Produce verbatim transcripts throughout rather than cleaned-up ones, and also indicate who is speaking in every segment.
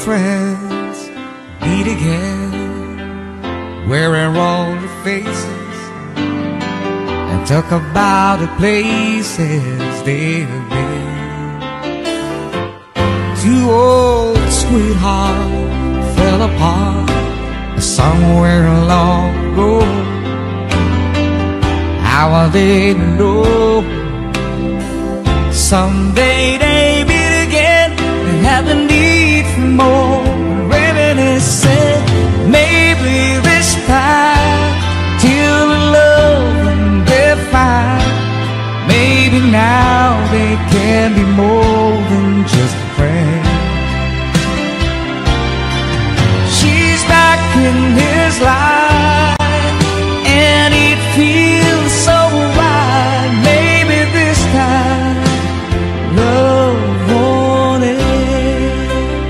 Speaker 1: friends meet again, wearing older faces, and talk about the places they've been. Two old sweethearts fell apart somewhere long ago. How are they to know? Someday they meet again and have the need for more. Reminiscing, maybe this time till the love and they're fine. Maybe now they can be more than just a friend. She's back in his life and it feels so right. Maybe this time love won't end.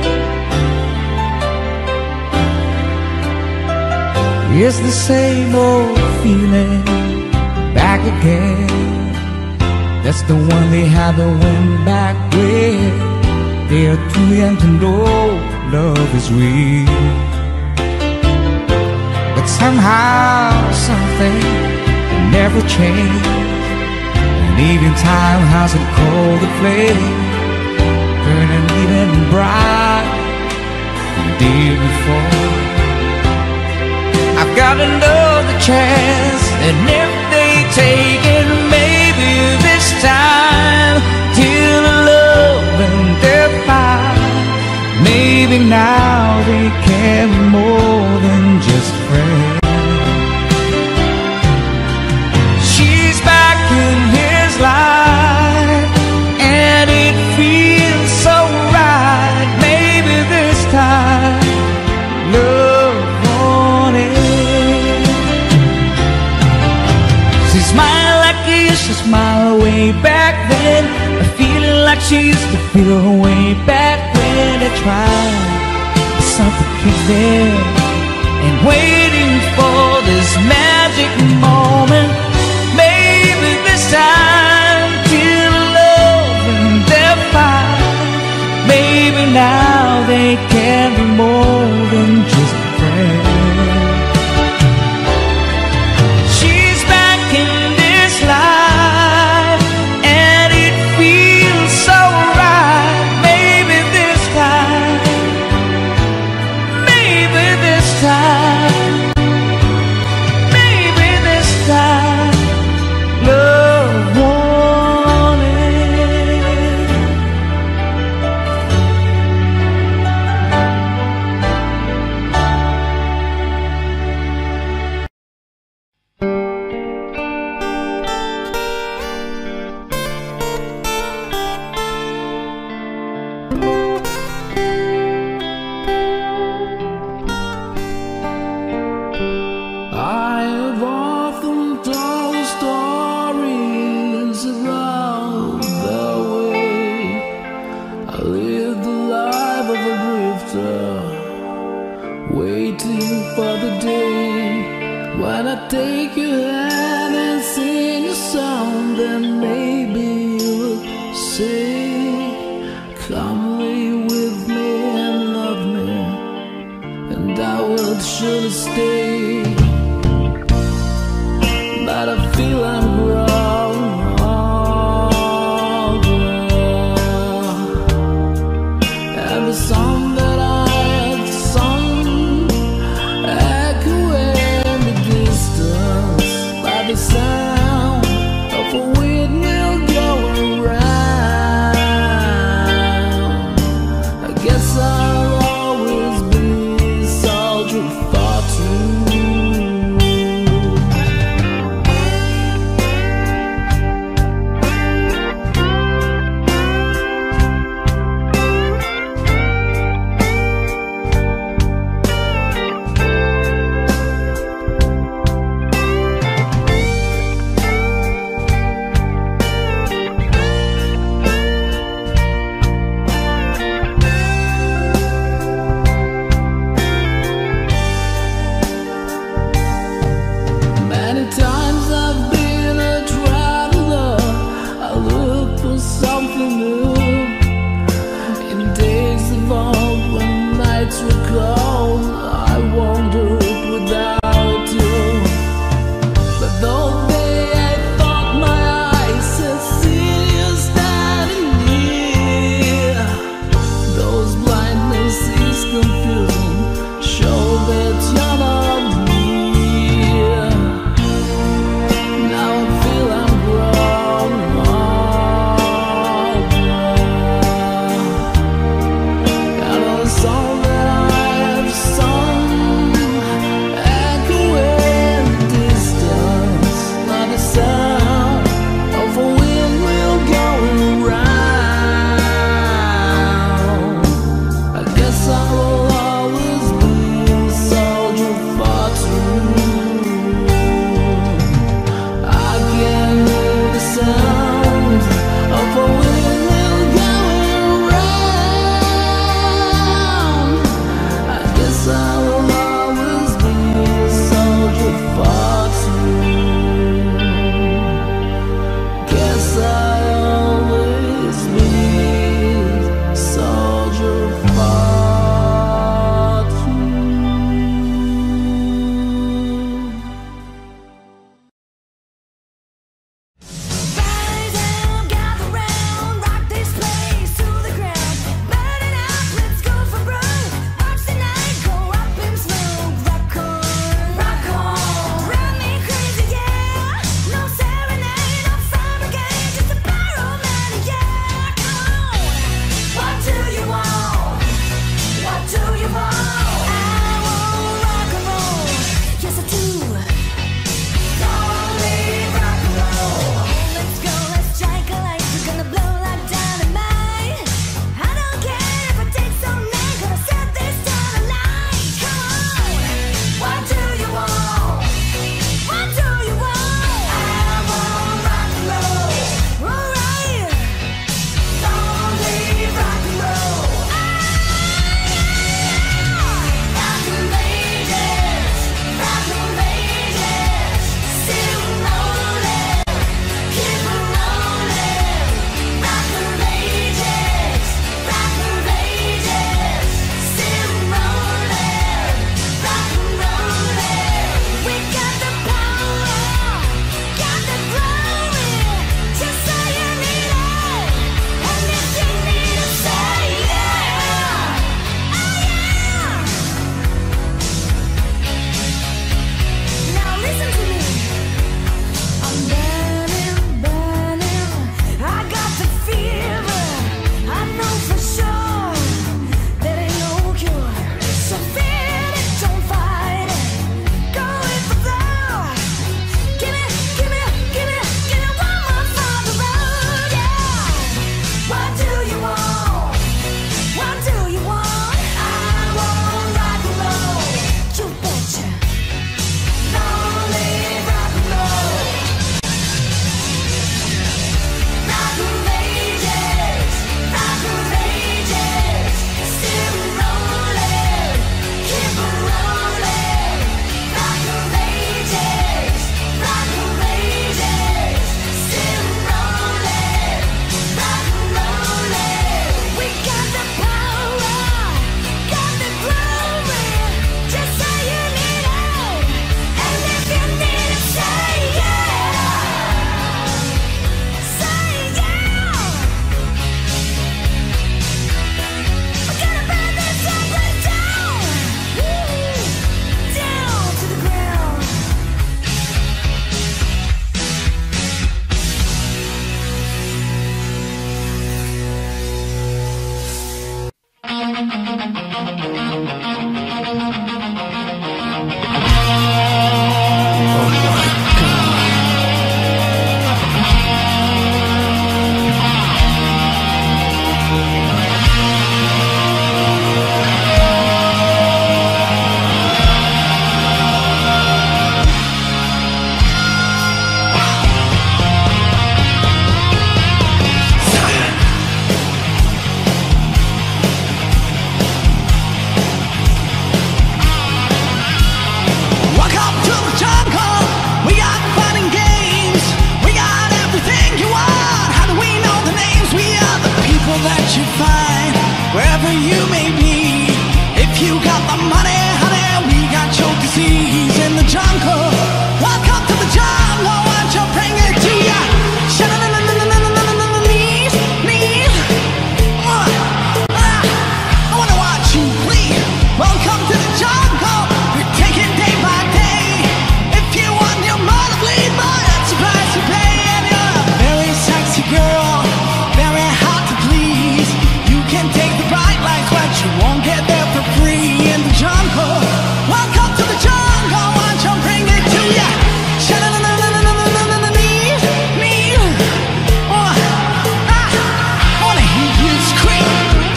Speaker 1: It's the same old feeling back again. That's the one they haven't went back with. They are too young to know love is real. But somehow something never changed, and even time hasn't cooled the flame, burning even bright the day before. I've got another chance, and if they take it, maybe this time till love and their fire. Maybe now they can be more than just friends. She's back in his life and it feels so right. Maybe this time love won't end. She smiled like she used to smile way back then, a feeling like she used to feel way back when I tried something keep there and waiting for this magic moment. Maybe this time till love and their fire. Maybe now they can be more than just friends. She's back in this life and it feels so right. Maybe this time, maybe this time, maybe this time love won't end.
Speaker 2: I have often told stories about the way I live the life of a drifter, waiting for the day when I take your hand and sing a song that maybe you'll say, come lay with me and love me, and I will surely stay. But I feel I'm growing older, and the song that I had sung echoing in the distance by the sound of a windmill going round. I guess I'll always be a soldier far too the jungle. Welcome to the jungle, won't you bring it to ya? Knees, knees. I wanna watch you bleed. Welcome to the jungle. We're taking day by day. If you want your mother to bleed, boy, that's the price you pay. And you're a very sexy girl, very hard to please. You can take the bright lights, but you won't get there for free in the jungle. Welcome to the jungle, won't you bring it to ya? Knees, knees. Oh, ah, I wanna hear you scream.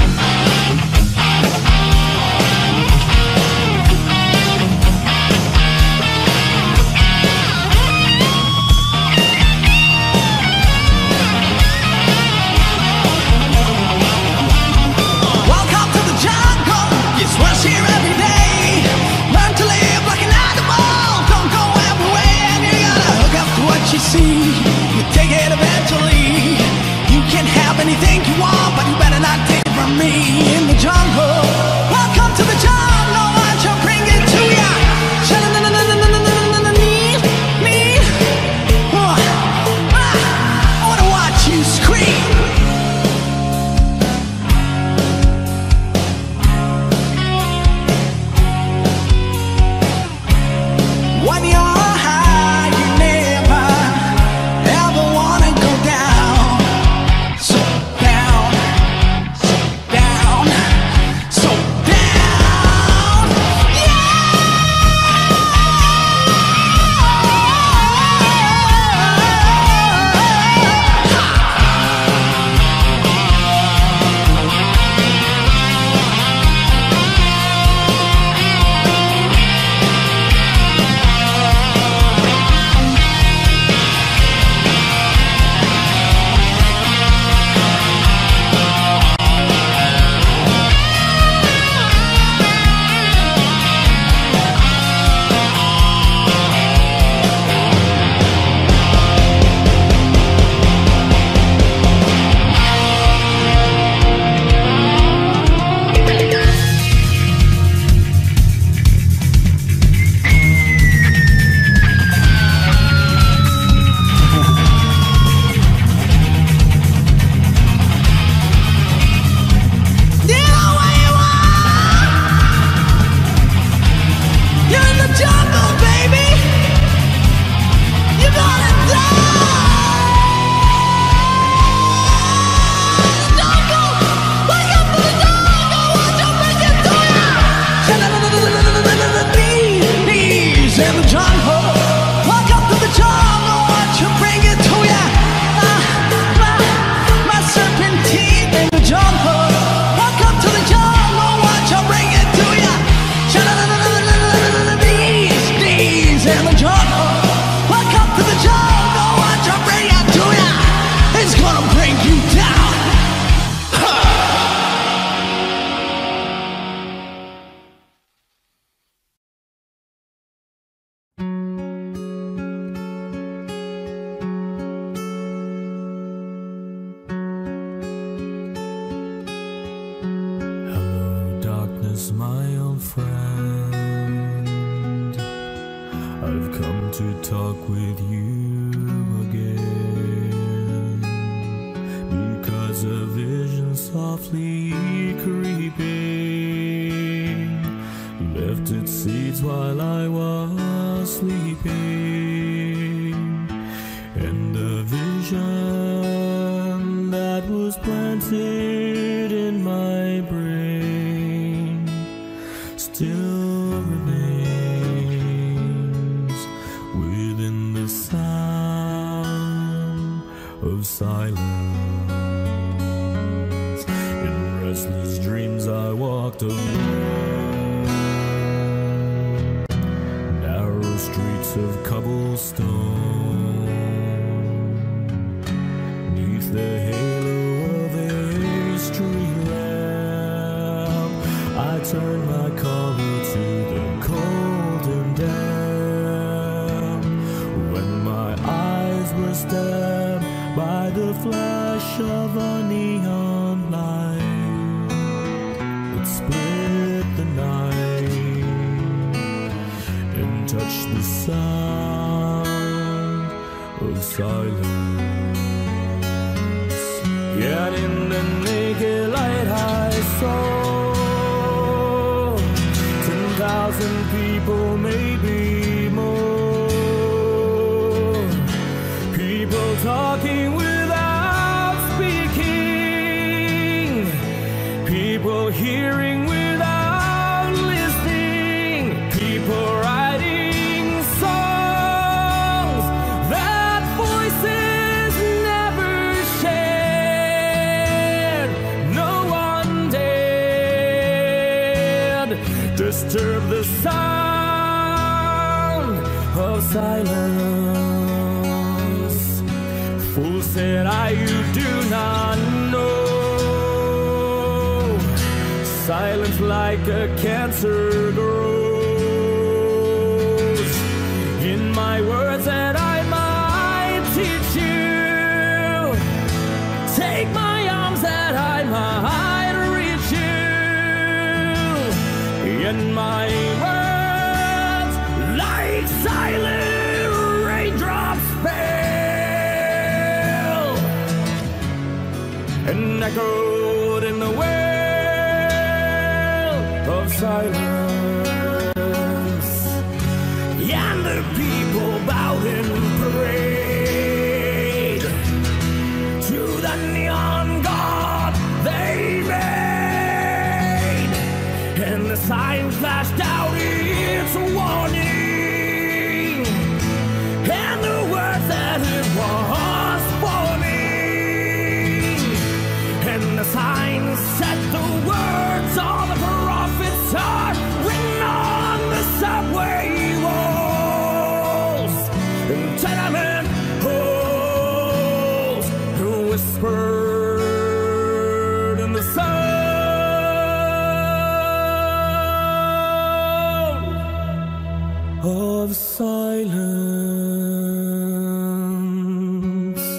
Speaker 2: Welcome to the jungle. It's worse here every day. Learn to live like an animal. Don't go everywhere, and you gotta hook up to what you see. You take it eventually. You can have anything you want, but you better not take it from me in the jungle. Welcome to the jungle. Won't you bring it to ya? Knees, knees. Oh, ah, I wanna watch you scream. When you're high, you never ever wanna go down. So down, so down, so down. You know where you are? You're in the jungle, baby. You're gonna die. Jungle, wake up to the jungle. Won't you bring it to ya? Knees in the jungle. Welcome to the jungle. Won't you bring it to ya? Ah, my, my serpentine in the jungle. Welcome to the jungle. Won't you bring it to ya? Knees, knees in the jungle. Welcome to the jungle. Won't you bring it to ya? It's gonna bring you down.
Speaker 3: Hello, darkness, my old friend. I've come to talk with you again, because a vision softly creeping left its seeds while I was sleeping, and the vision that was planted in my brain still remains within the sound of silence. In restless dreams I walked alone, narrow streets of cobblestone, neath the halo of a street lamp. I turned my collar to the cold and damp, when my eyes were stabbed by the flash of a neon light. It split the night and touched watch the sound of silence. Yet in the naked light I saw ten thousand people, maybe more. People talking without speaking. People hearing without listening. People writing songs that voices never shared. No one dared disturb the sound of silence. Fool said I, you do not know. Silence like a cancer grows in my words that I might teach you. Take my arms that I might reach you. In my words, like silent raindrops fell and echoed in the well of silence. And the people bowed in parade to the neon god they made, and the sign flashed out its warning, and the words that it was forming, and the sign said the words all the prophets are written on the subway walls and tenement halls, who whispered in the sound of silence.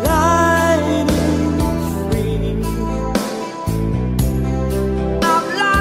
Speaker 1: I'm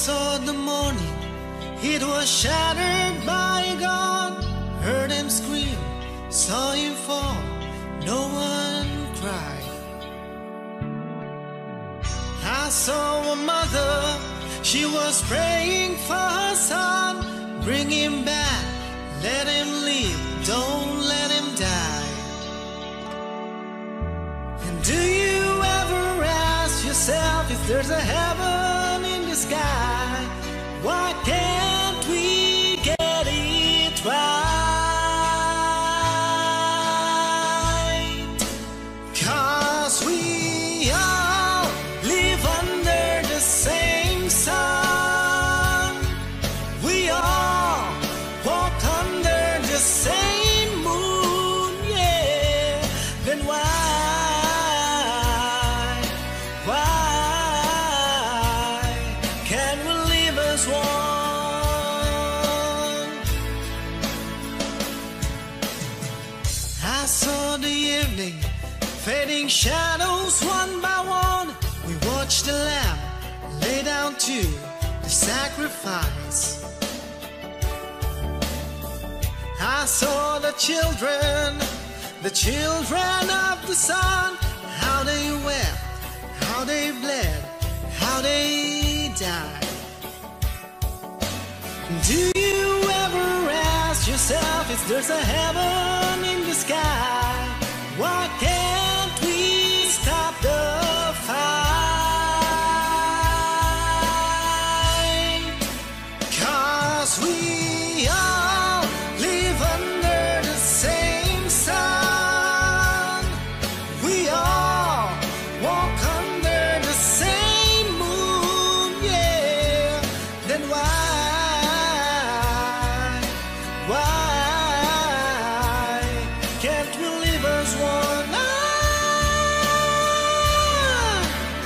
Speaker 4: saw the morning, it was shattered by a gun. Heard him scream, saw him fall, no one cried. I saw a mother, she was praying for her son. Bring him back, let him live, don't let him die. And do you ever ask yourself if there's a heaven in the sky? Why can't we get it right? 'Cause we all live under the same sun. We all walk under the same moon, yeah. Then why, why can't we live as one? I saw the evening fading shadows one by one. We watched the lamb lay down to the sacrifice. I saw the children, the children of the sun, how they wept, how they bled, how they died. Do you ever ask yourself if there's a heaven in the sky? Why can't we stop the fight? 'Cause we all live under the same sun. We all walk under the same moon, yeah. Then why, why can't we live as one? Ah!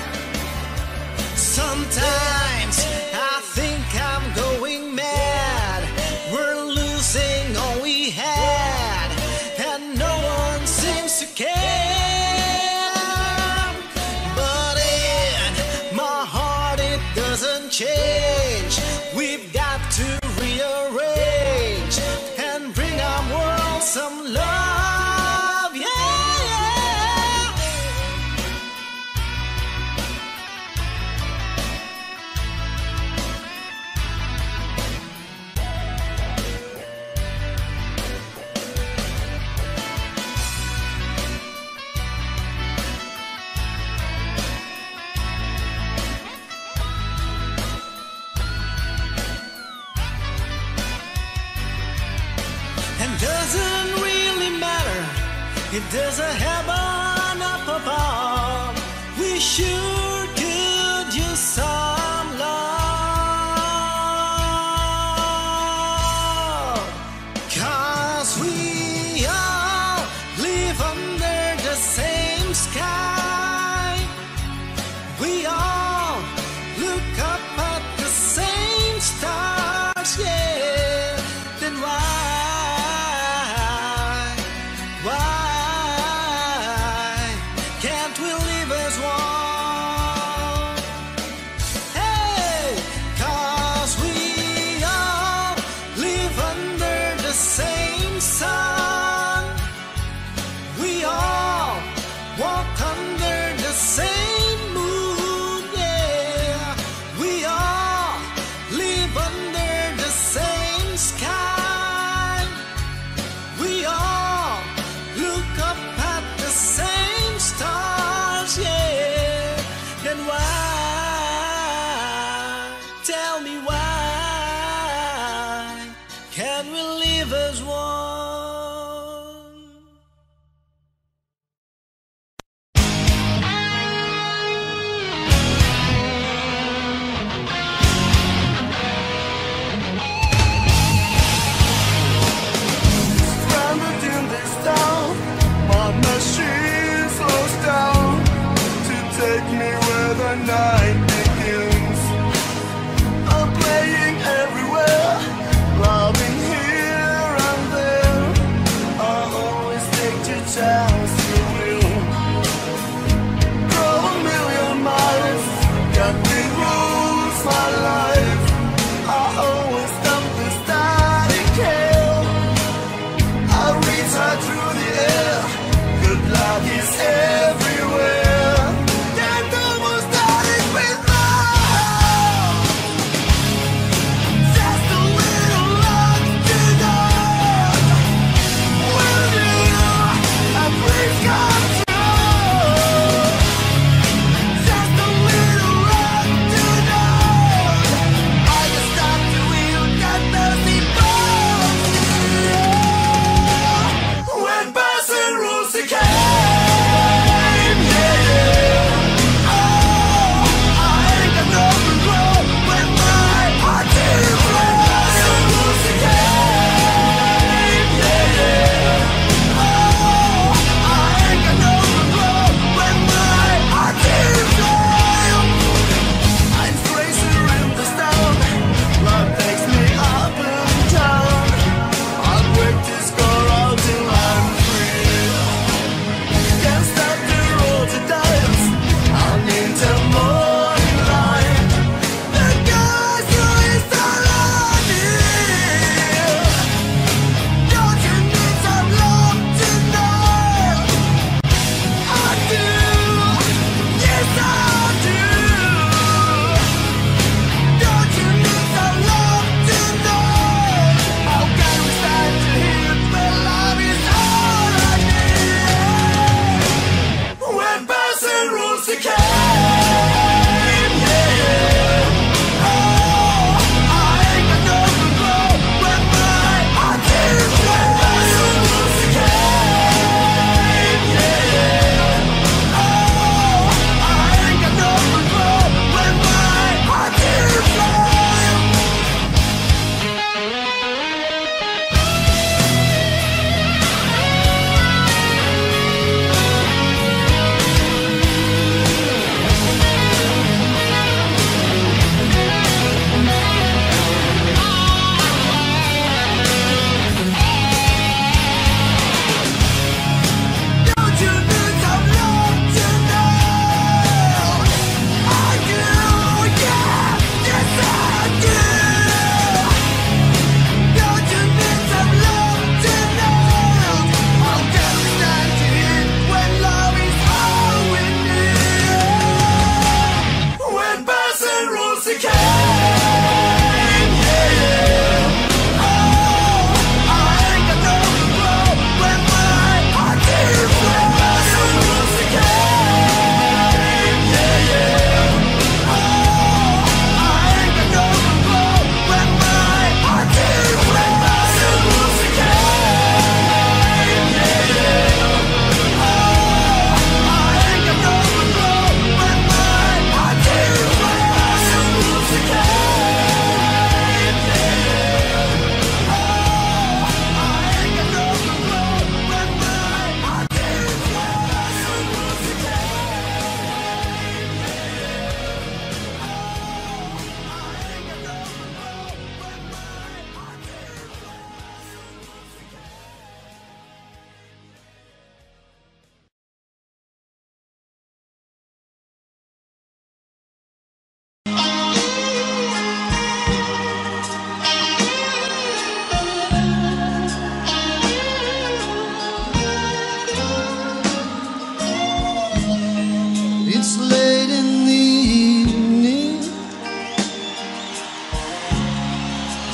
Speaker 4: Sometimes I think I'm going mad. We're losing all we had, and no one seems to care. But in my heart it doesn't change. We've got to rearrange and bring our world some love, yeah. And doesn't really matter if there's a heaven up above. We sure could use some love. 'Cause we all live under the same sky. We all look up at the same stars, yeah. Then why, why can't we live as one? Hey, 'cause we all live under the same sun. We all walk under the same moon, yeah. We all live under the same sky. We all look up at the same stars, yeah. Then why, tell me why, can we live as one?
Speaker 3: Stranded in this town, my machine slows down to take me where the night begins. I'm playing everywhere, loving here and there.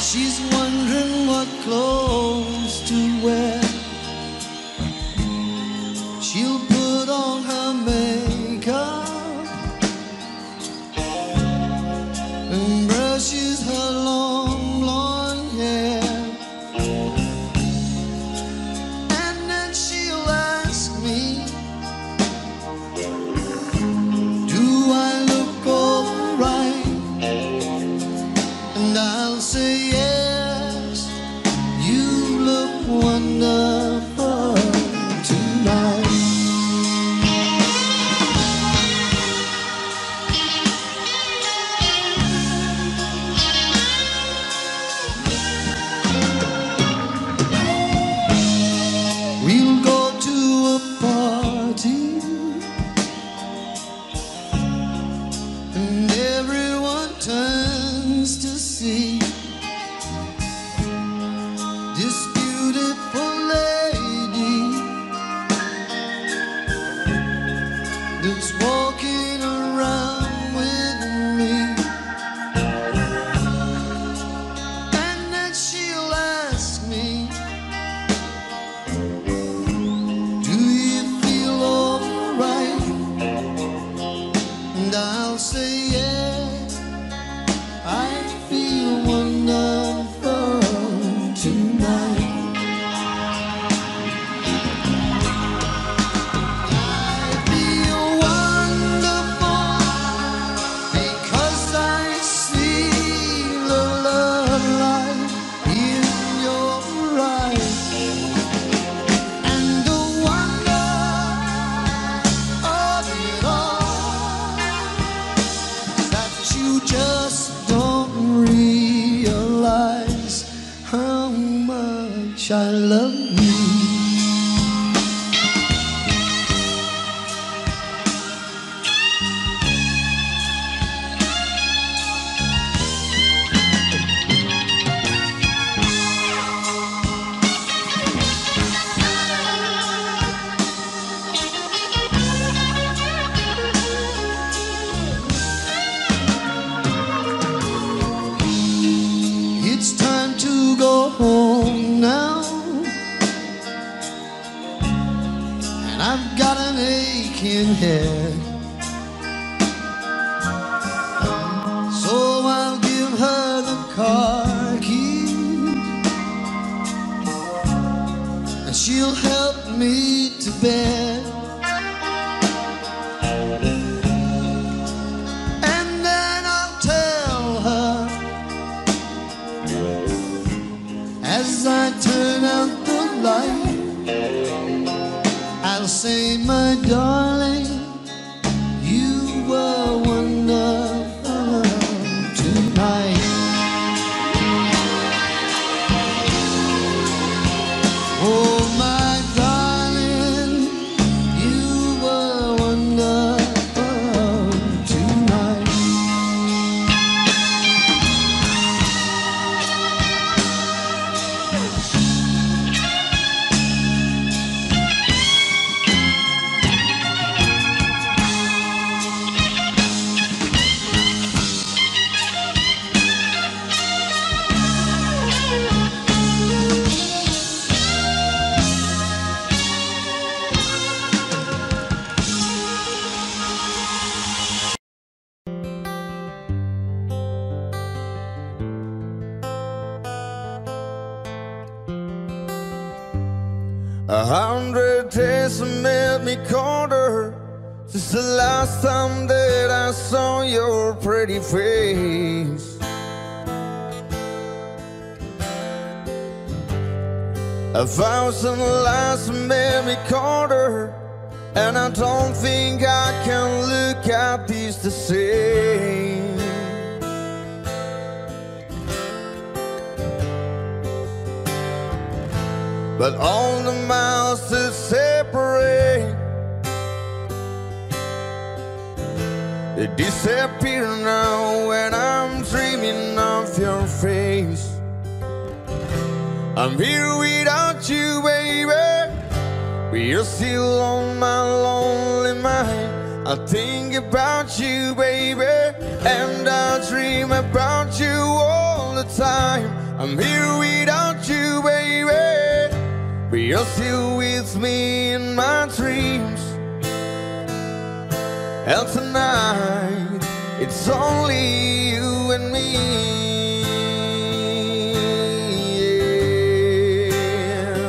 Speaker 4: She's wondering what clothes to wear. She'll put on her makeup and brushes her long blonde hair. And then she'll ask me, do I look alright? And I'll say yes, you look wonderful tonight. We'll go to a party and everyone turns to see this beautiful lady that's walking around with me. And then she'll ask me, do you feel alright? And I'll say yes, I feel wonderful tonight. I feel wonderful because I see the love light in your eyes, and the wonder of it all is that you just don't realize how much I love you. It's time to go home now, and I've got an aching head. So I'll give her the car keys, and she'll help me to bed. And then I'll tell her, as I turn out the light, I'll say, my darling, you were wonderful tonight. Oh, my darling, you were wonderful tonight.
Speaker 3: A hundred days have made me colder since the last time that I saw your pretty face. A thousand lies have made me colder, and I don't think I can look at these the same. But all the miles that separate, they disappear now when I'm dreaming of your face. I'm here without you, baby, but you're still on my lonely mind. I think about you, baby, and I dream about you all the time. I'm here without you, baby, but you're still with me in my dreams. And tonight, it's only you and me. Yeah.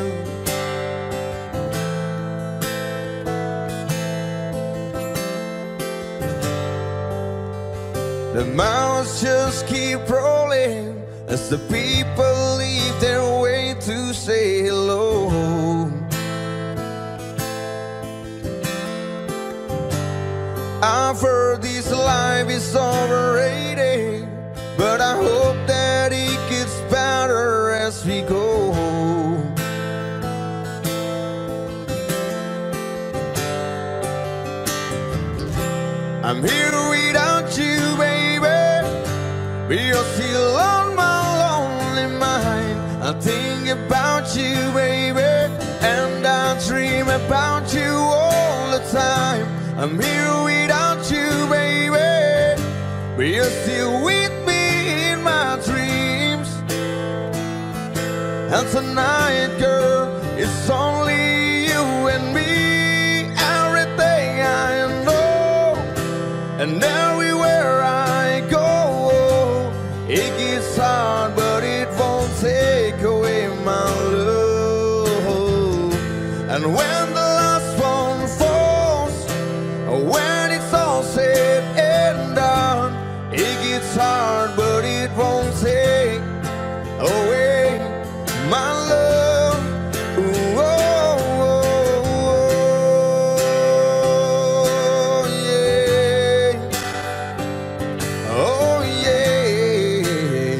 Speaker 3: The miles just keep rolling as the people leave their way to say hello. I've heard this life is overrated, but I hope that it gets better as we go. I'm here without you, baby, but you're still on my lonely mind. I think about you, baby, and I dream about you all the time. I'm here without you, baby, but you're still with me in my dreams. And tonight, girl, it's only you and me. Everything I know, and everywhere I go, it gets hard, but it won't take away my love. And when the last one falls, when it's all said and done, it gets hard, but it won't take away my love. Ooh, oh, oh, oh, yeah. Oh, yeah.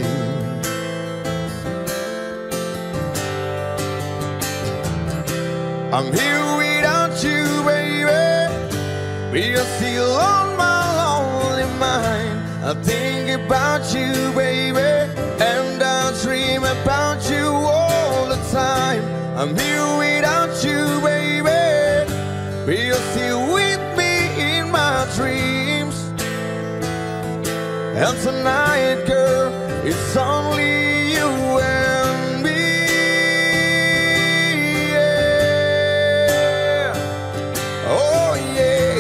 Speaker 3: I'm here without you, baby, but you're still on my lonely mind. I think about you, baby, and I dream about you all the time. I'm here without you, baby, but you're still with me in my dreams. And tonight, girl, it's only you and me. Yeah. Oh, yeah.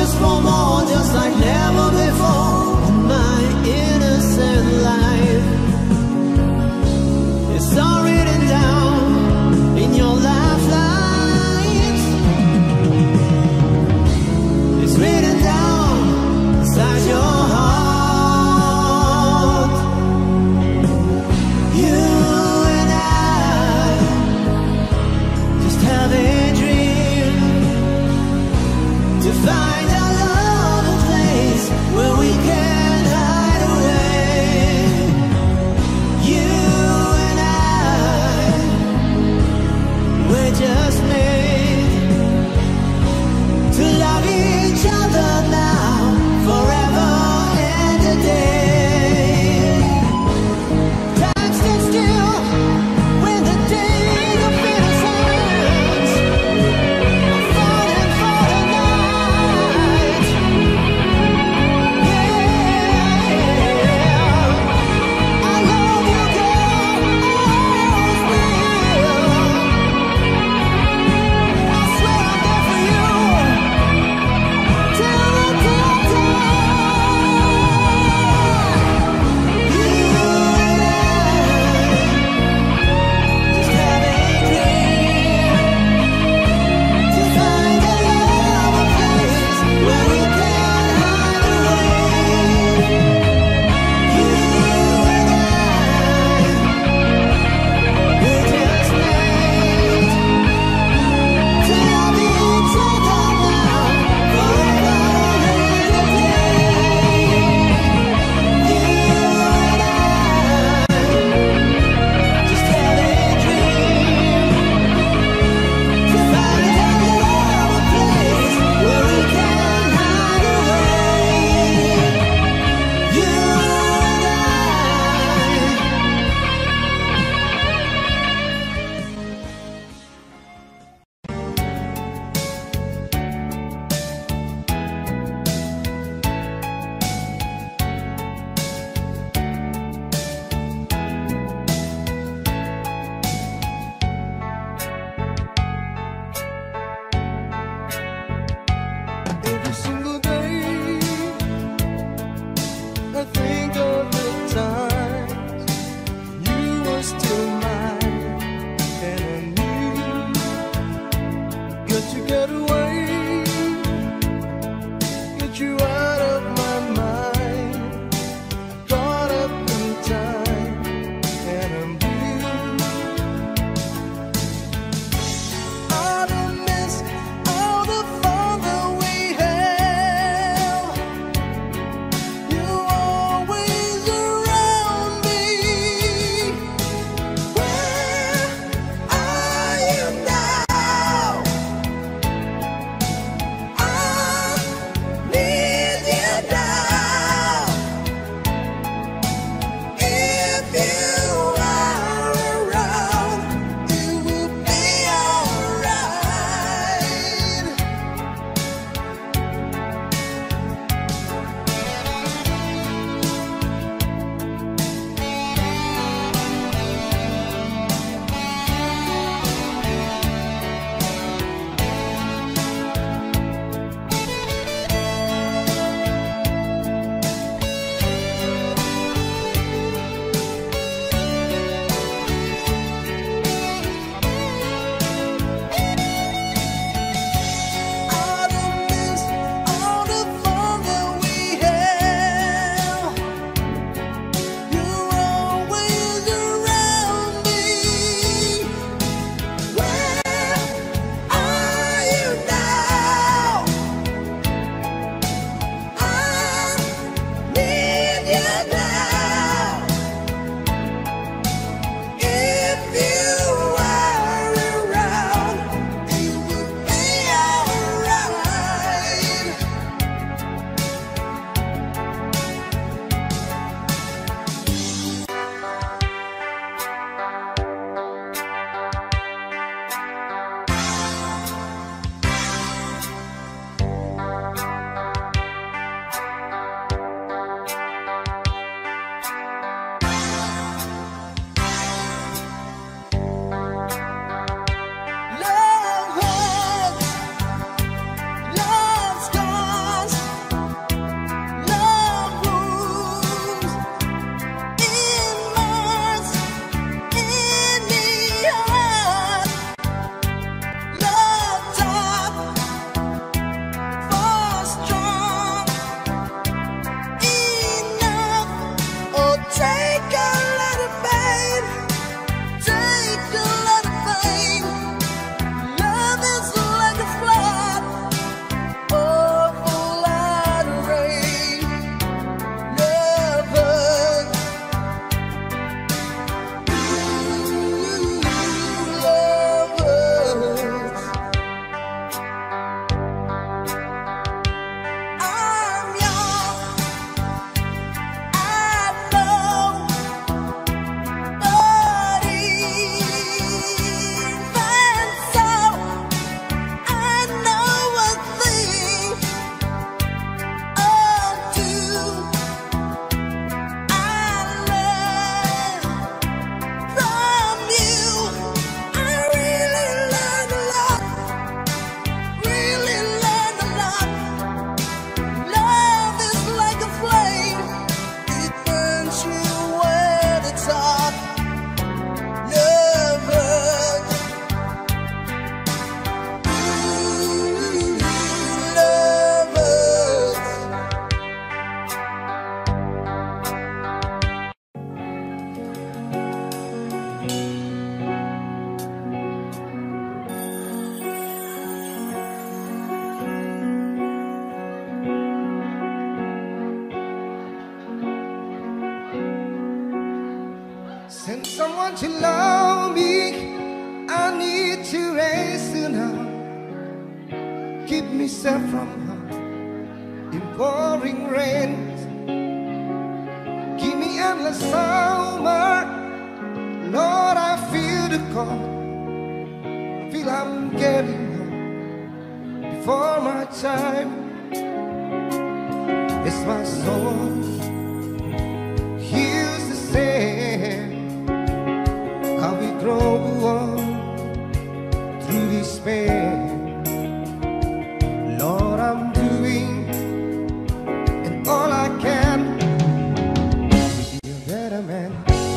Speaker 4: longest for more, just like never before. In my innocent life, it's all written down in your lifelines. It's written down inside your heart. You and I just have a dream to find our love a place where we can hide away. You and I, we're just made to love each other now, forever and a day. Time stands still when the days of innocence are falling for the night. Yeah, I love you, girl, always will. I swear I'm there for you till the dead die. You and I just have a dream to find a love, a place where we can hide away. You and I, we're just made to love each other now, forever and a day. You and I just have a dream to find a love, a place where we can hide away. You and
Speaker 3: Every single day, I think of the times you were still mine, and I knew got to get away, get you out of my mind. Caught up in time, and I'm blue. I don't miss all the fun that we had. You always around me.
Speaker 5: Send someone to love me. I need to raise now. Keep me safe from her in pouring rain. Give me endless summer. Lord, I feel the call. Feel I'm getting home before my time. It's my soul heals the same. How we grow on through this pain. Lord, I'm doing and all I can to be a better man.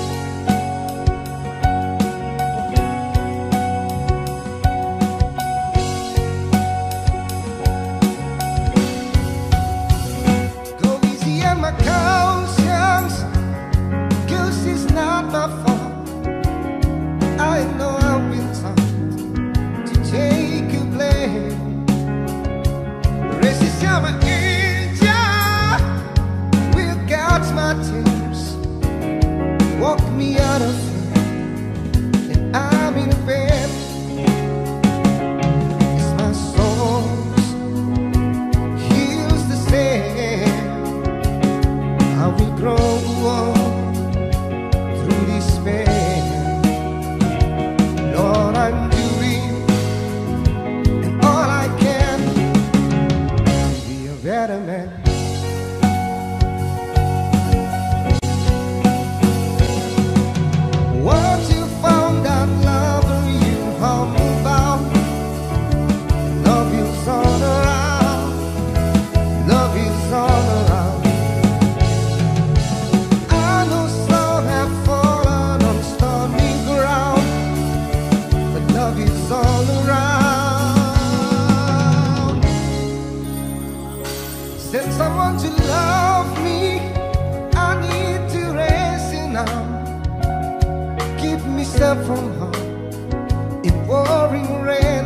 Speaker 5: Go easy on my conscience, 'cause it's not my fault. I know I've been taught to take a blame. I'm an angel, will catch my tears, walk me out of fear, and I'm in pain. It's my soul's heals the same. I will grow on through this pain. Lord, I'm doing and all I can better man. Once you found that lover you homebound, love is all around, love is all around. I know some have fallen on stormy ground, but love is all around. Send someone to love me. I need to raise it now. Keep me safe from her in pouring rain.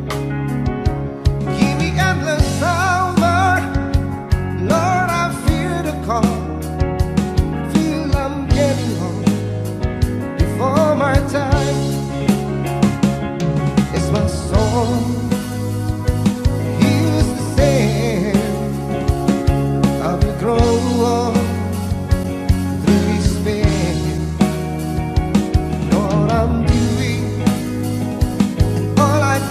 Speaker 5: Give me endless summer. Lord, I feel the call. Feel I'm getting home before my time. It's my soul heals the same. I will grow on through this pain. Lord, I'm doing and all I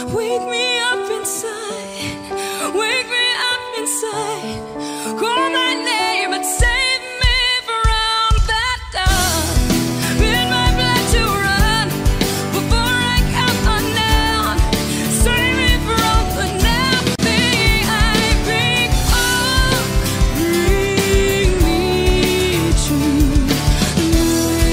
Speaker 6: Wake me up inside, wake me up inside. Call my name and save me from that dawn. Bid my blood to run before I come undone. Save me from the nothing I bring. Oh, bring me to you.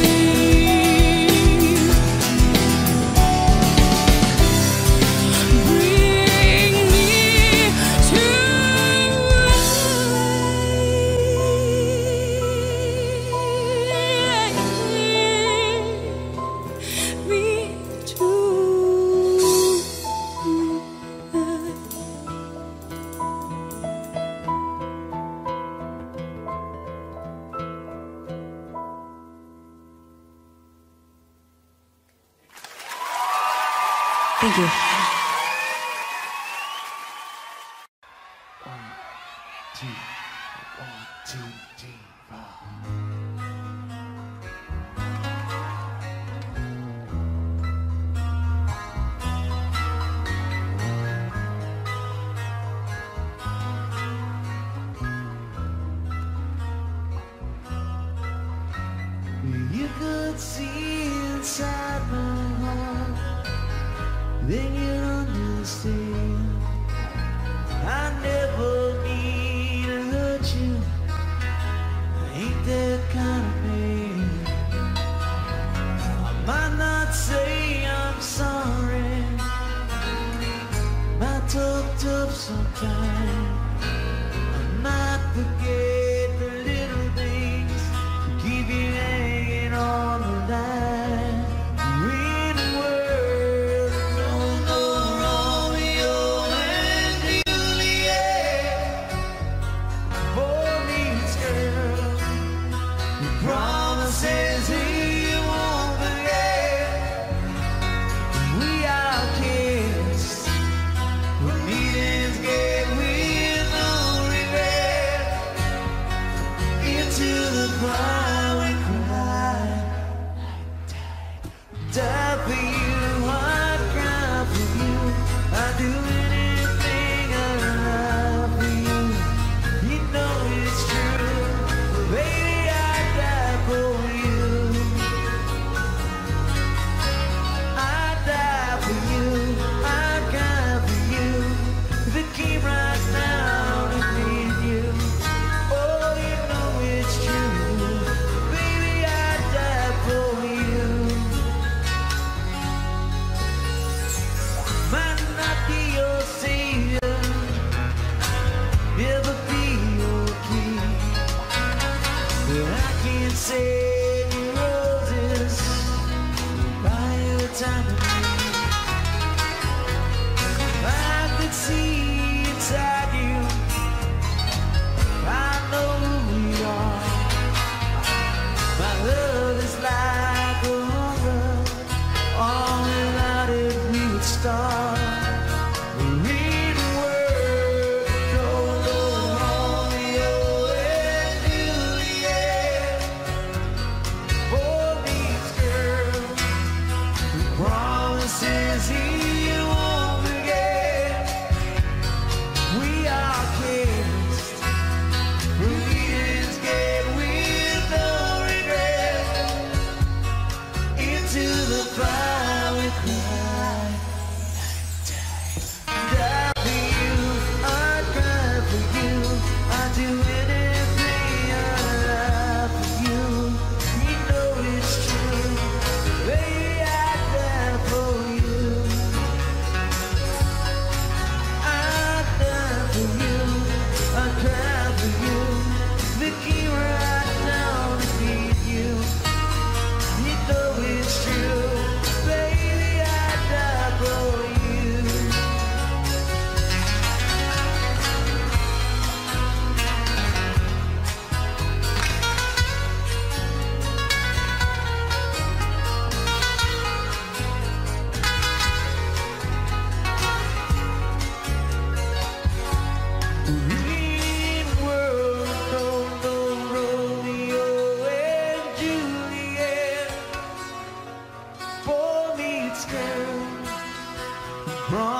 Speaker 6: Bring me to me
Speaker 7: Thank you.
Speaker 8: You could see inside my heart, then you'd understand. I never need to hurt you. I ain't that kind of man. I might not say I'm sorry, might talk tough sometimes. I might forget the little things to keep you hanging on the line. In a world that knows no Romeo and Juliet, boy meets girl, he promises he won't forget. We outcasts, when meetings get weird.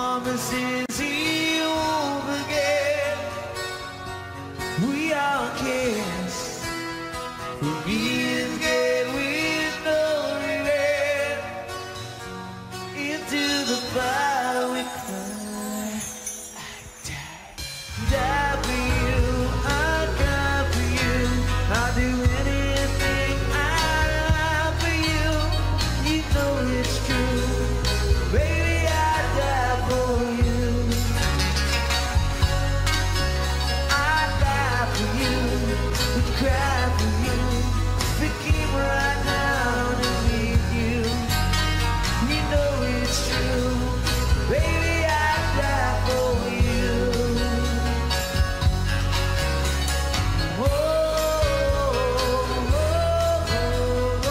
Speaker 8: promises he won't forget. We are kids who years get with no regret. Into the fire we cry. I die, die for you, I cry for you. I'll do anything I lie for you. You know it's true, baby, I die for you. I die for you, we cry for you. We keep right down and meet you. You know it's true, baby, I die for you. Whoa, whoa, whoa,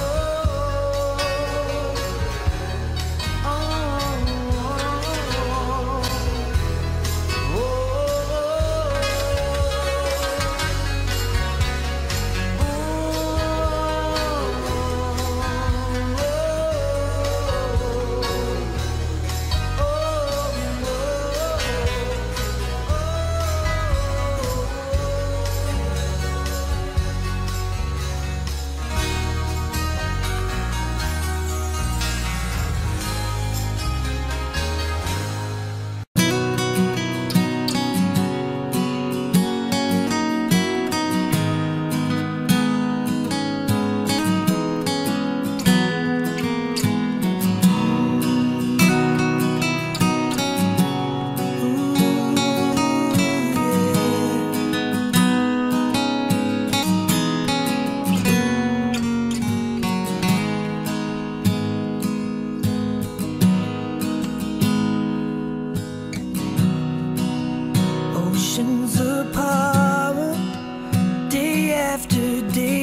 Speaker 7: Oceans apart, day after day,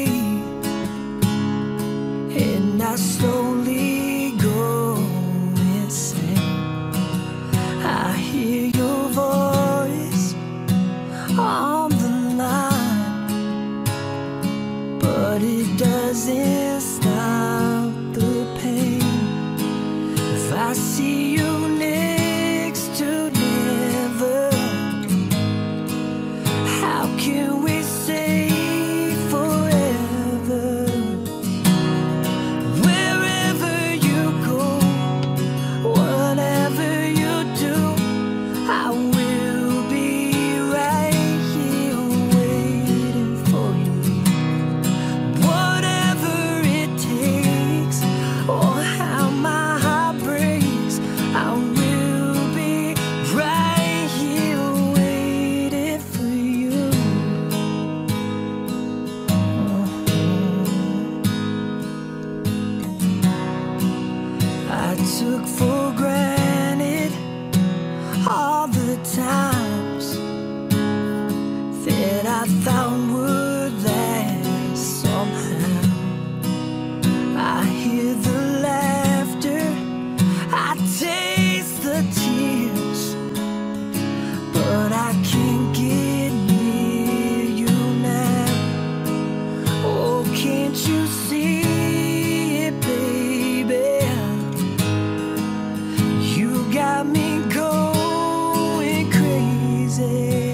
Speaker 7: and I slowly go insane. I hear your voice on the line, but it doesn't stop the pain. If I see you next to never, how can we say forever? Wherever you go, whatever you do, I will be right here waiting for you. Whatever it takes, or how my heart breaks, I will be right here waiting for you. I took for granted all the times that I thought would last somehow. I hear the laughter, I taste the tears, but I can't get near you now. Oh, can't you see it, baby? You got me going crazy.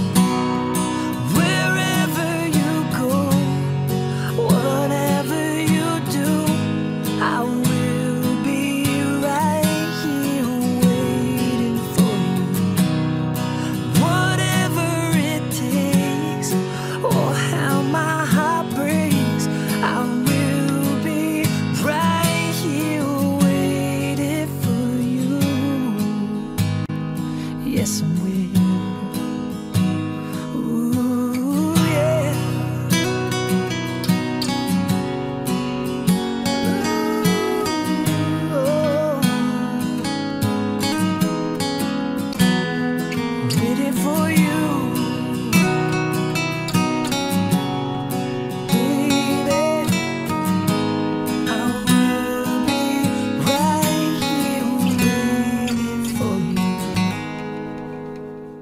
Speaker 7: Wherever you go, whatever you do, I will be right here waiting for you. Whatever it takes, or how my heart breaks, I will be right here waiting for you. Yes, I will. Ooh, yeah. Ooh, waiting for you, baby. I will be right here waiting for you.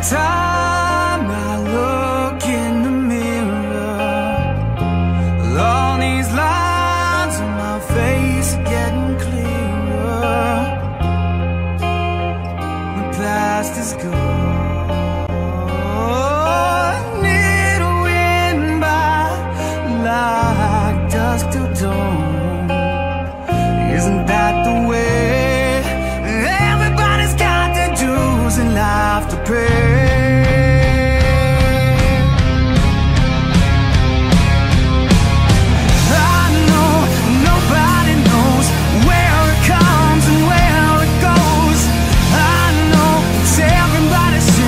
Speaker 9: time I look in the mirror, all these lines on my face are getting clearer. The past is gone, it'll win by like dusk till dawn. Isn't that the way? Everybody's got their dues in life to pay. I know nobody knows where it comes and where it goes. I know it's everybody's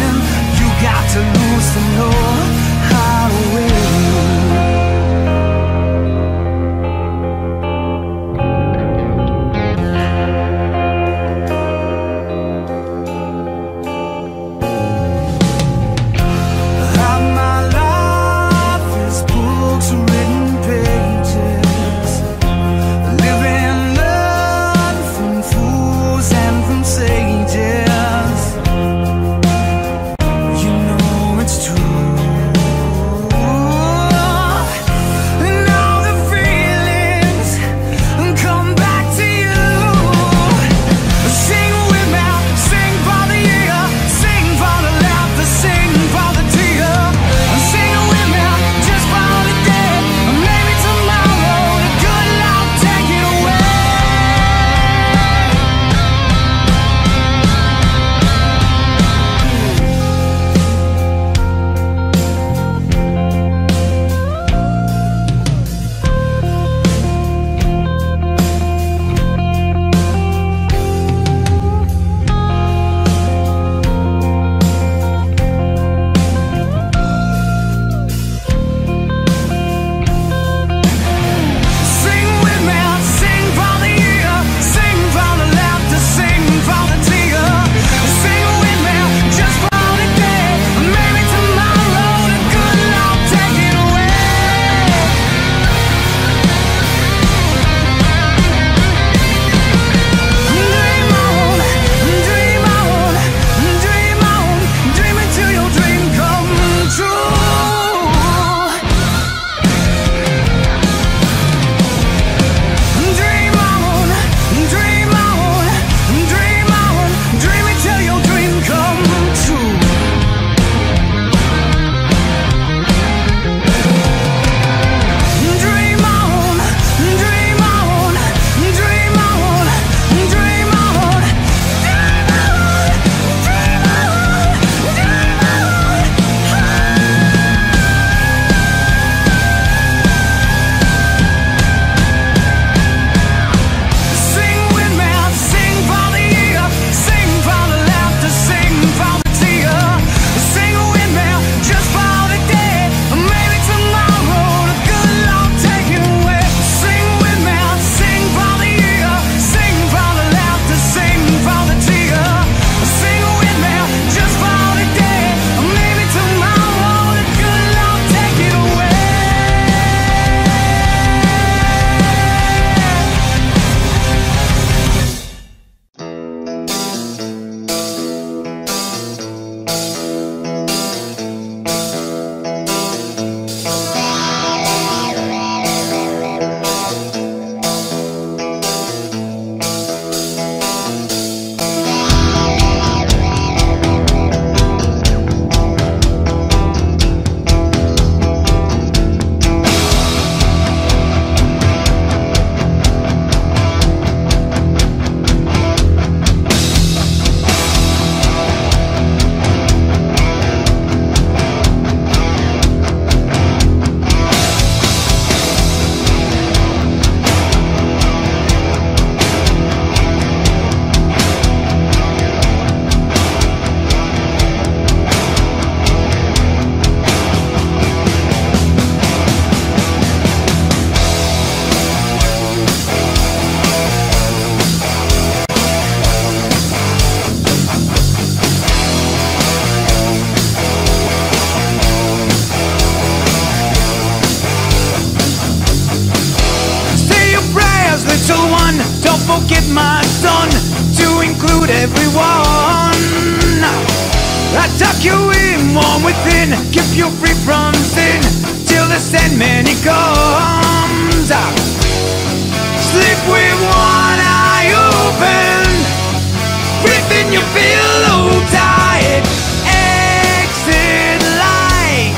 Speaker 9: I tuck you in, warm within, keep you free from sin, till the Sandman he comes out. Sleep with one eye open, breathing your pillow tight. Exit light,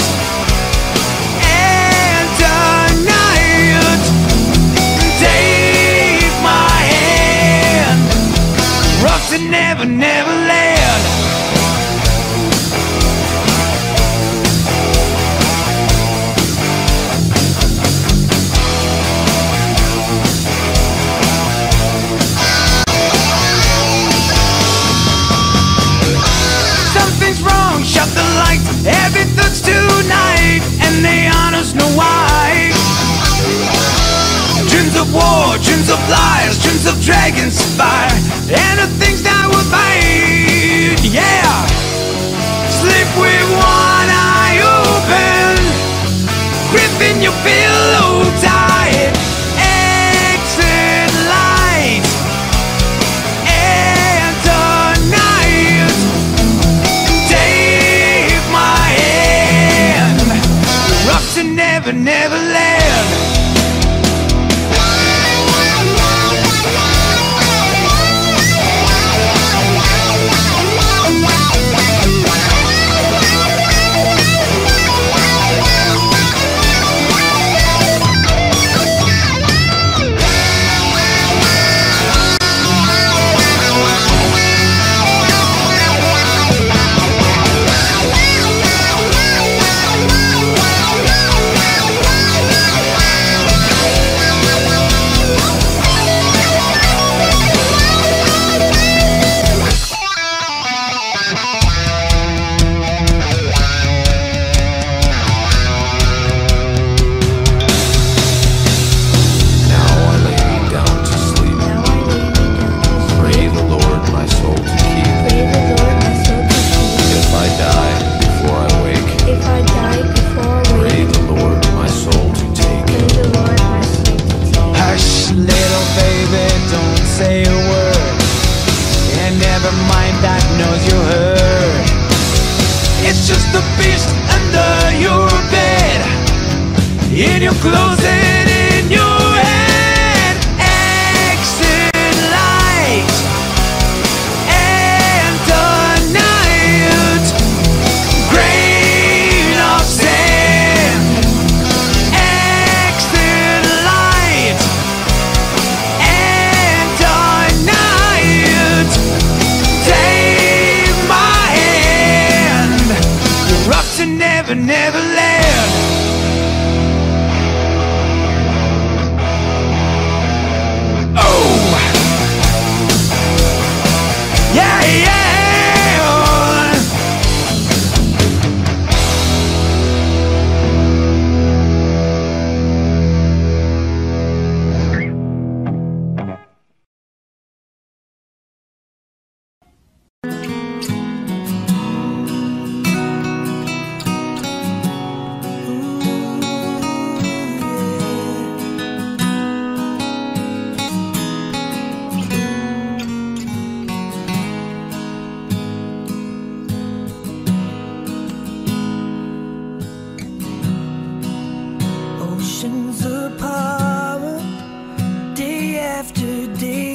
Speaker 9: and tonight, take my hand, rock to never, never land. Shut the light, heavy thoughts tonight, and the honors know why. Dreams of war, dreams of lies, dreams of dragons fire, and the things that will fight. Yeah, sleep with one eye open, gripping your pillow tight. Exit light, and tonight, to never, never land. In your clothes and in your head. Exit light, and tonight, grain of sand. Exit light, and tonight, take my hand. You're up to never, never land. Yeah, yeah.
Speaker 7: Oceans of power, day after day,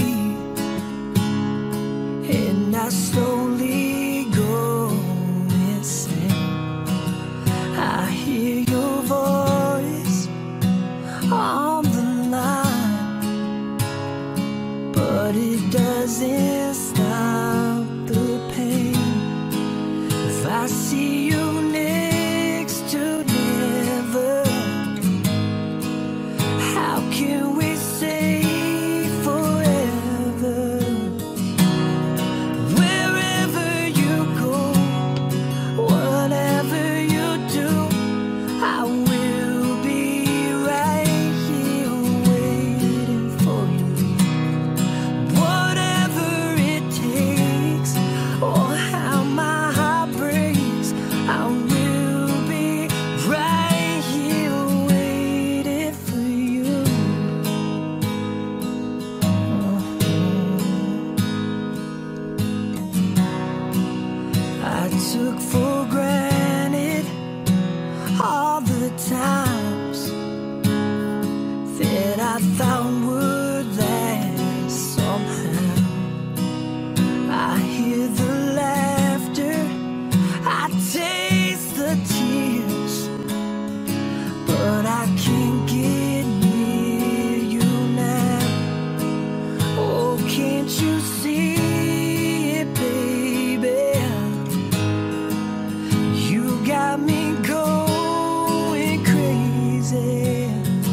Speaker 7: and I slowly go insane. I hear your voice on the line, but it doesn't stop the pain. If I see you next to never, how can we say forever? Wherever took for granted all the times that I thought would last somehow. I hear the laughter, I taste the tears, but I can't get near you now. Oh, can't you see it, baby? You got me going crazy.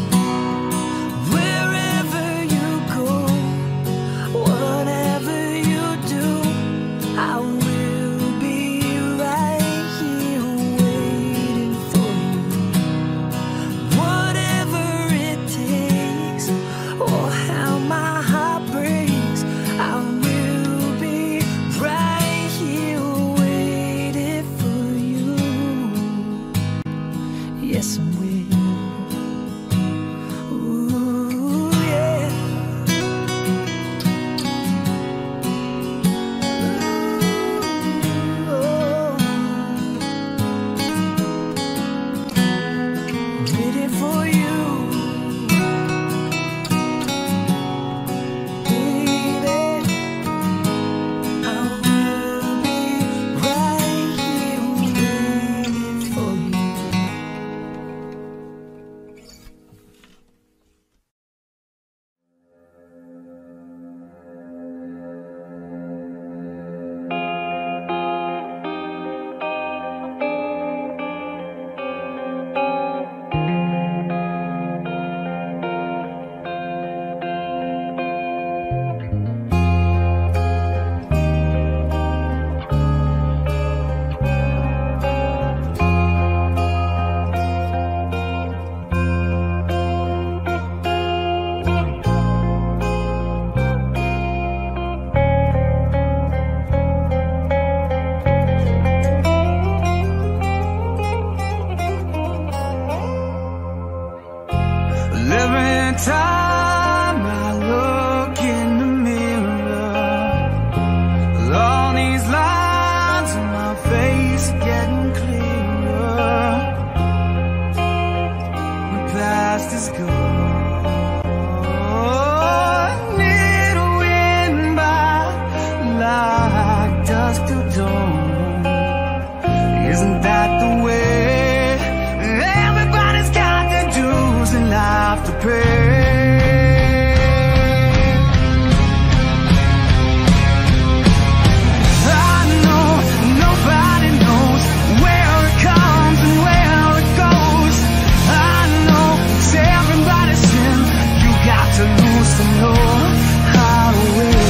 Speaker 7: Wherever you go, whatever you do, I will be right here waiting for you. Whatever it takes, or how my heart breaks, I will be right here waiting for you. Yes, I will. Ooh, yeah. Ooh, waiting for you, baby. I will be right here waiting for you.
Speaker 9: Every time I look in the mirror, all these lines on my face are getting clearer. The past is gone. Need a wind by like dusk till dawn. Isn't that the way? Everybody's got their dues in life to pay. I know nobody knows where it comes and where it goes. I know it's everybody's sin. You got to lose to know how to win.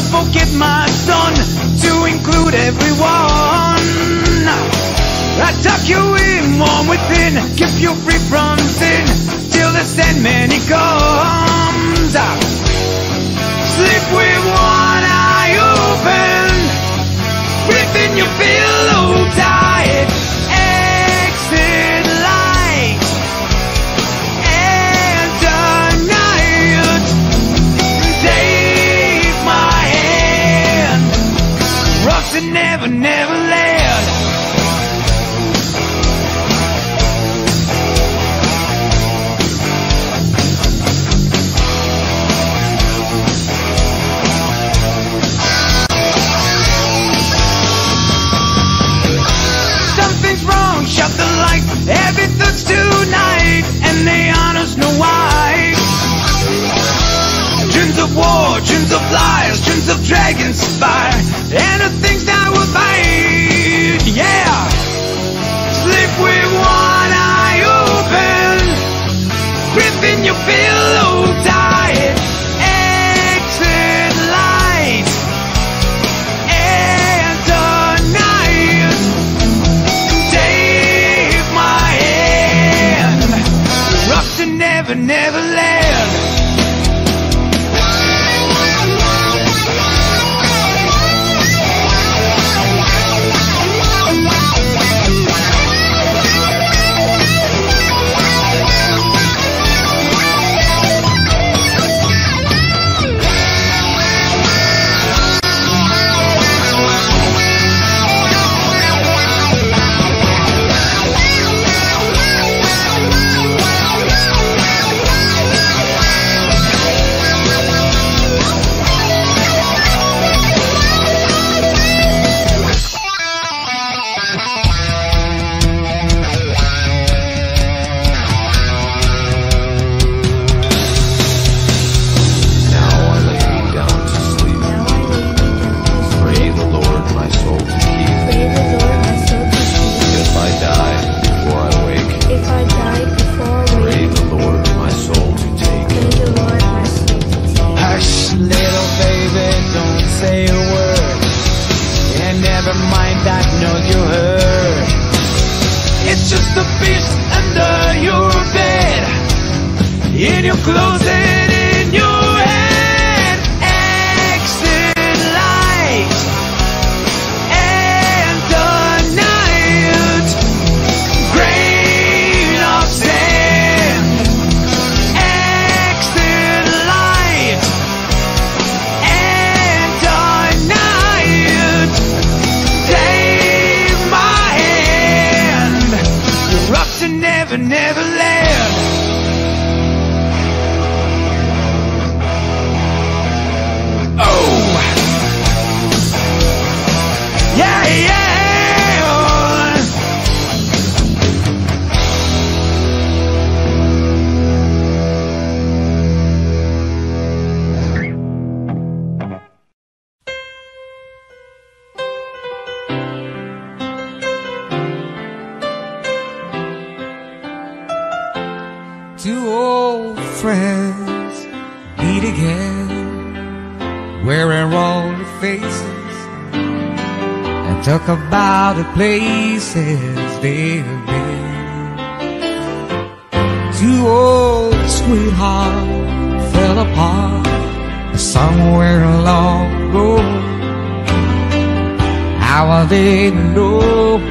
Speaker 9: forget my son, to include everyone. I tuck you in, warm within, keep you free from sin, till the Sandman he comes. Sleep with one eye open, breathing your pillow tight. Exit light and tonight, take my hand, rocks and never, never land. Shut the light, everything's tonight, and they honors no why. Dreams of war, dreams of lies, dreams of dragons fire, and the things that will fight. Yeah, sleep with one eye open, gripping your pillow tight. Exit light and tonight, to never, never land.
Speaker 1: Two old friends meet again, wearing roller faces, and talk about the places they've been. Two old sweethearts fell apart somewhere long ago. How are they to know?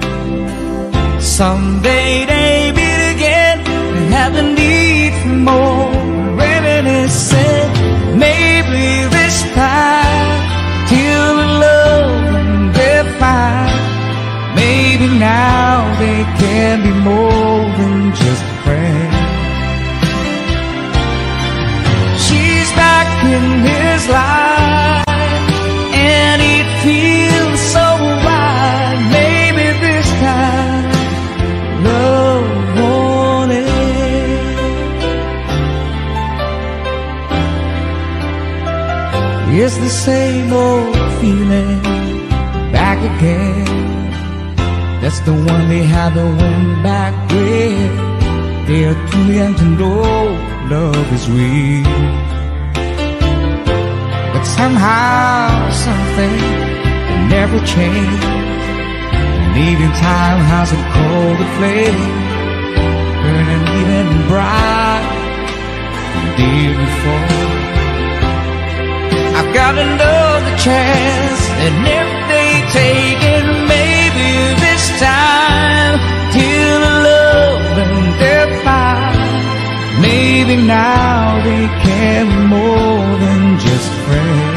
Speaker 1: Someday they meet again and have the need for more. Reminisce said, maybe this time till the love they find. Maybe now they can be more than just a friend. She's back in his life, and it feels so right. Maybe this time love won't end. It's the same old feeling back again. That's the one they had the one back with. They are too young to know love is real. But somehow something that never changed. And even time hasn't cold the flame, burning even bright the day before. I've got another chance and every day taken, maybe this time till the love and their fire. Maybe now they can be more than just friends.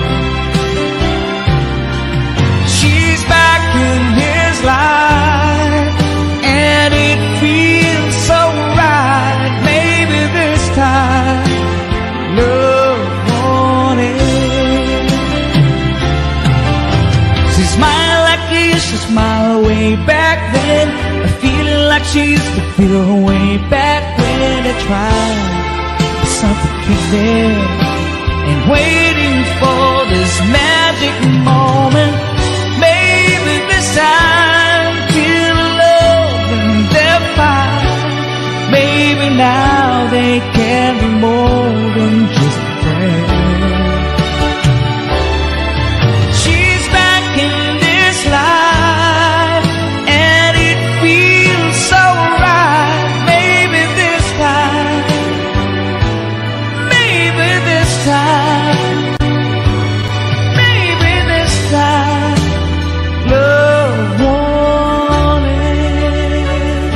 Speaker 1: She's back in his life and it feels so right. Maybe this time love won it. She smiled like she used to smile way back then, a feeling like she used to feel way back when I tried. Something keeps there and waiting for this magic moment. Maybe this time till love and their fire. Maybe now they can be more than just friends. She's back in this life and it feels so right. Maybe this time, maybe this time, maybe this time love won it.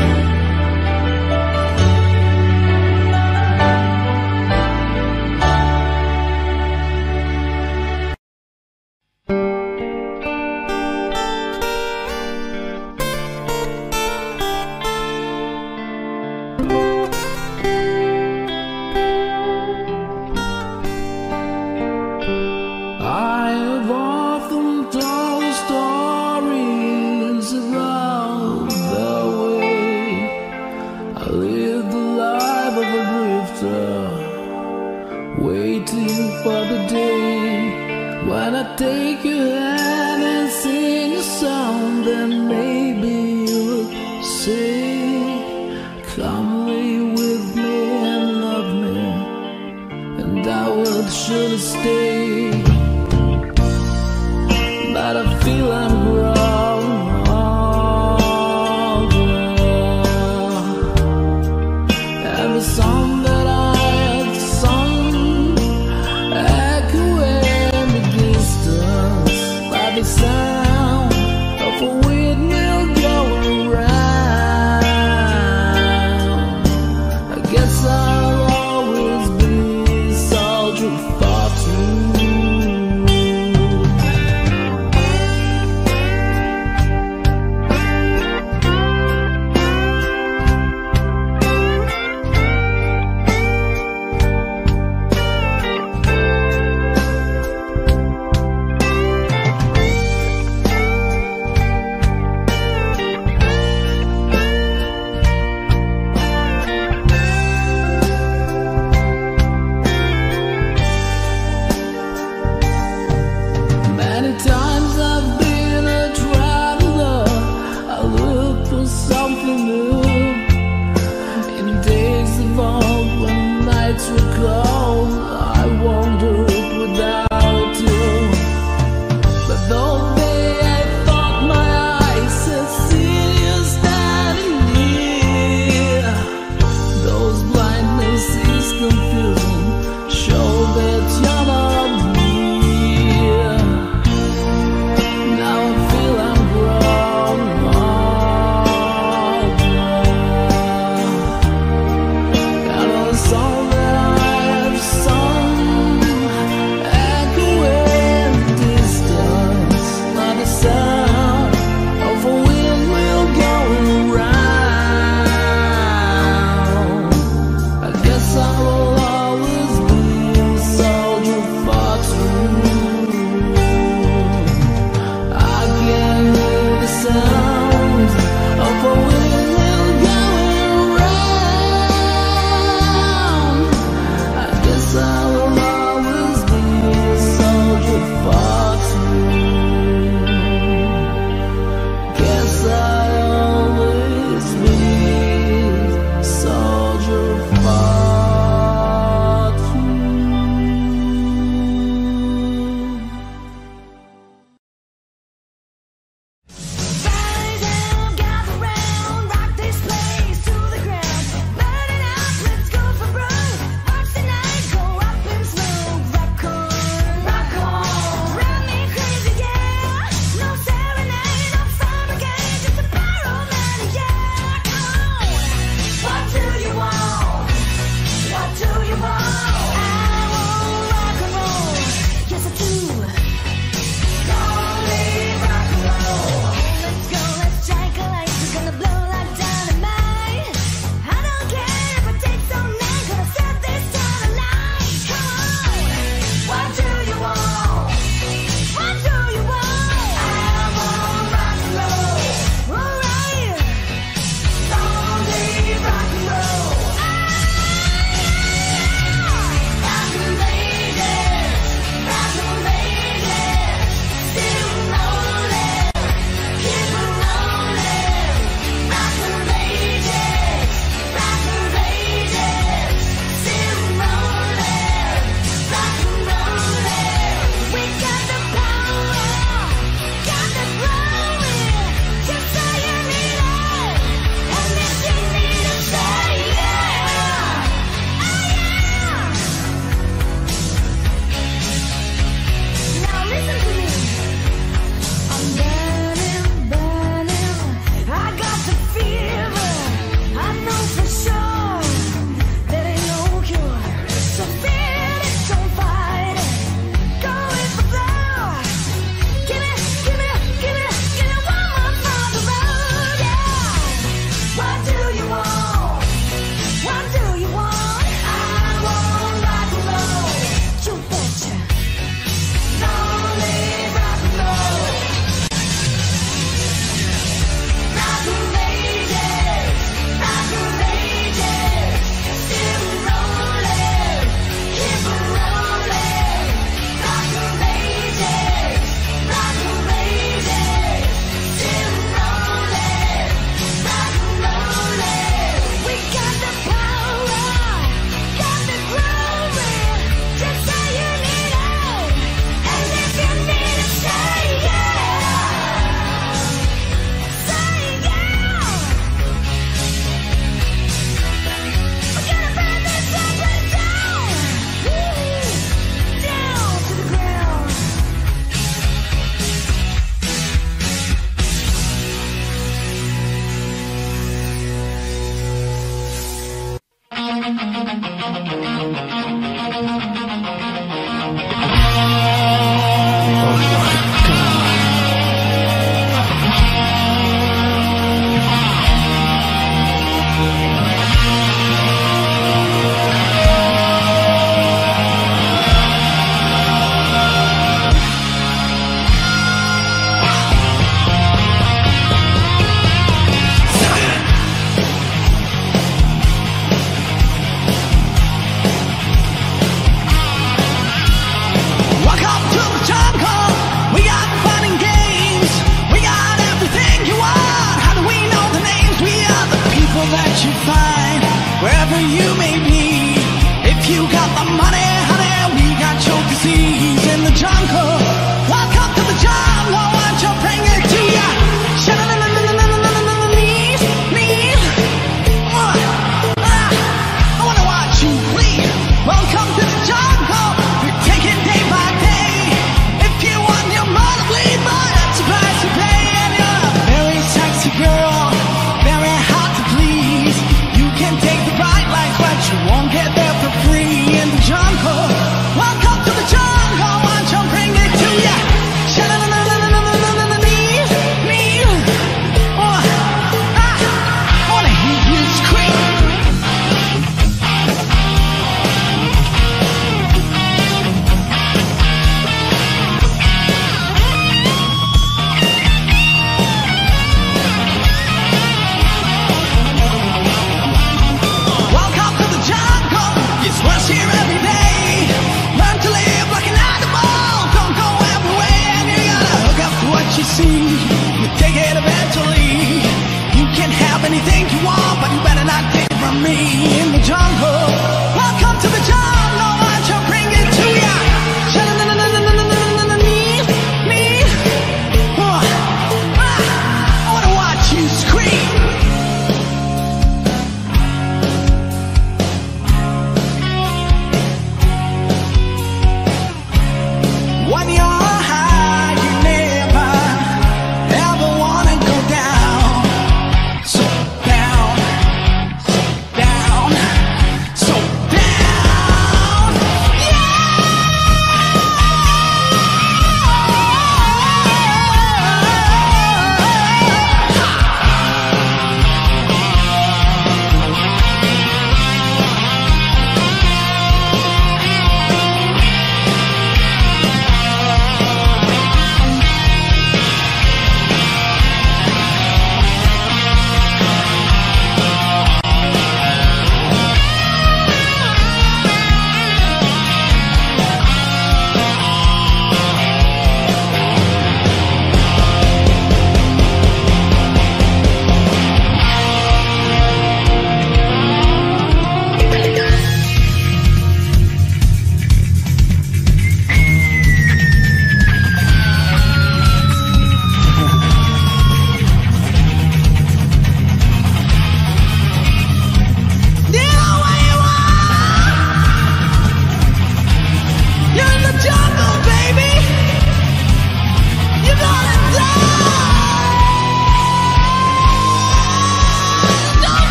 Speaker 2: I have often told stories about the way I lived the life of a drifter, waiting for the day when I take your hand and sing a song. Then maybe you'll say, come away with me and love me, and I will surely stay. But I feel I'm growing older, and the song that I had sung echo in the distance by the sound of a windmill going round. I guess I'll always be soldier for two.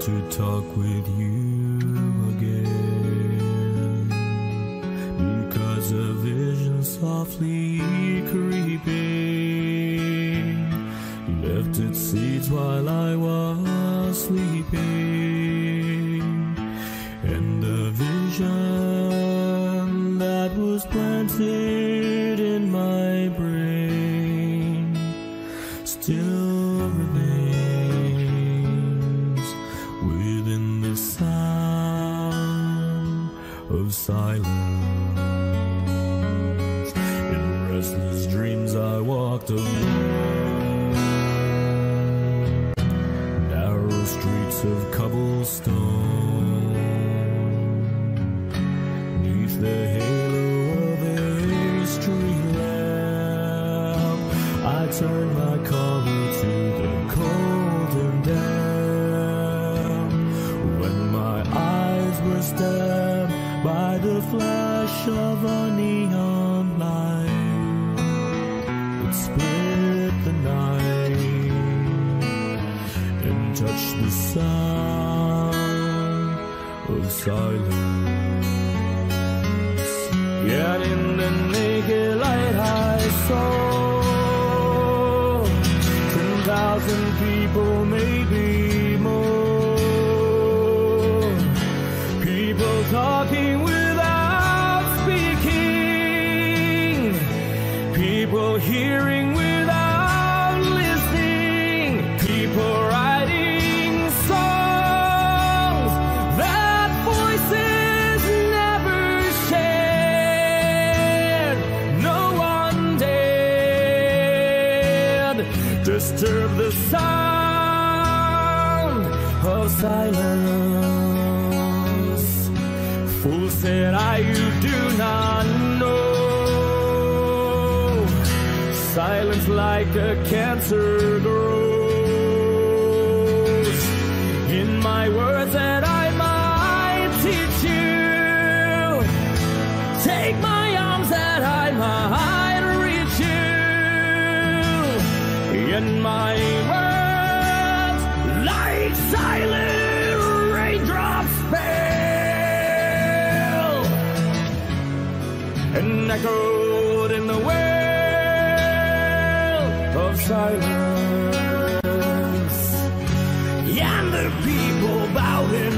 Speaker 10: to talk with you again, because a vision softly creeping left its seeds while I was sleeping, and the vision that was planted in my brain still remains within the sound of silence. In restless dreams I walked alone, narrow streets of cobblestone, neath the halo of a street lamp. I turned my collar to the cold and damp, when my eyes were stabbed by the flash of a neon light. It split the night and touched the sound of silence. Yet in the naked light I saw ten thousand people, maybe more, people talking without speaking, people hearing without listening, people writing songs that voices never shared. No one dared disturb the sound of silence. Fool said I, you do not know. Silence like a cancer grows in my words that I might teach you. Take my arms that I might reach you. In my words, like silent raindrops fell and echoed in the well of silence. And the people bowed and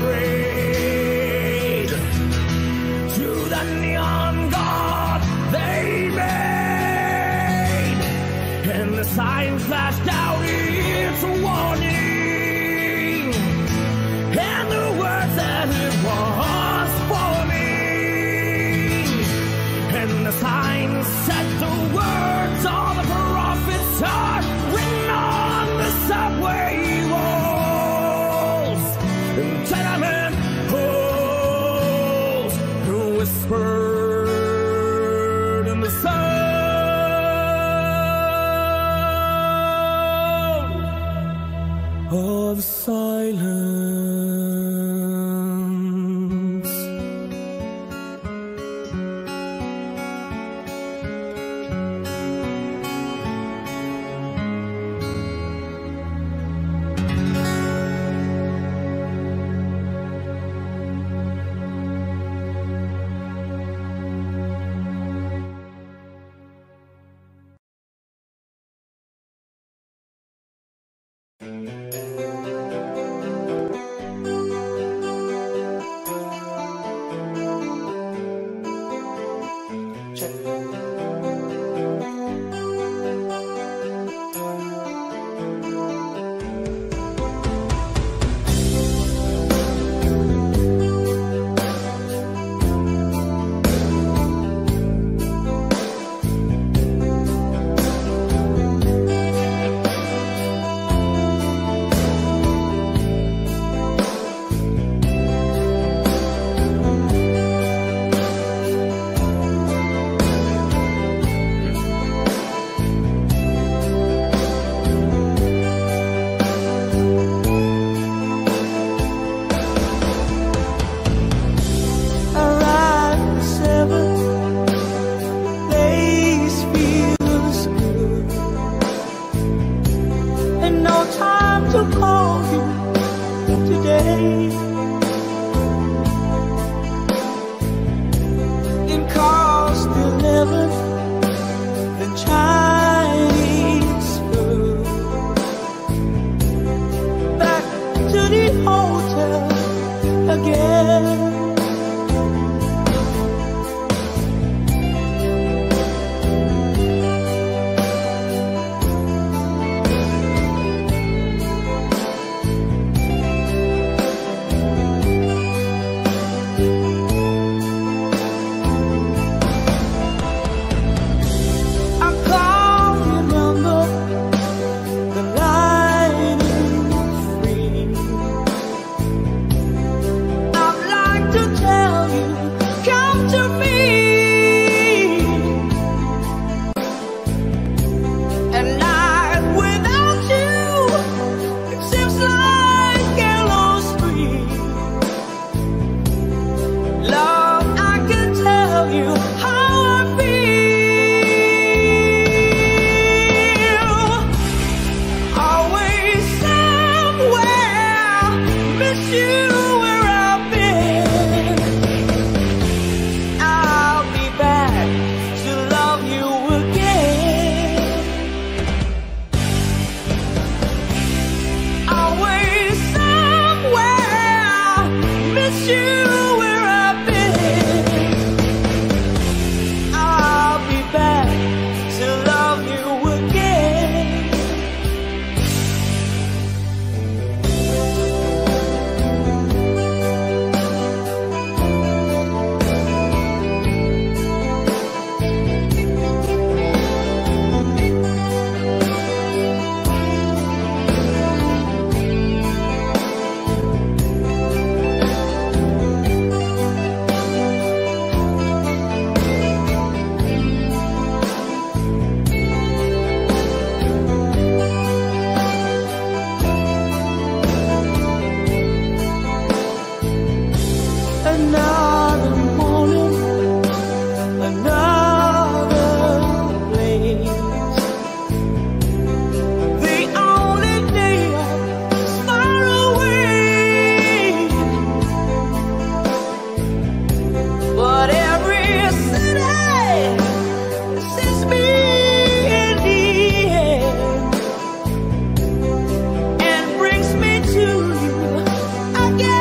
Speaker 10: prayed to the neon god they made, and the sign flashed out its warning, and the words that it was forming, and the sign said the words of the prophets are written on the subway walls, and tenement halls who whispered in the sound of silence.
Speaker 7: to call you
Speaker 1: today. In cost eleven, the Chinese food. Back to the hotel again. Another morning, another place. The only day is far away, but every city sends me in the end and brings me to you again.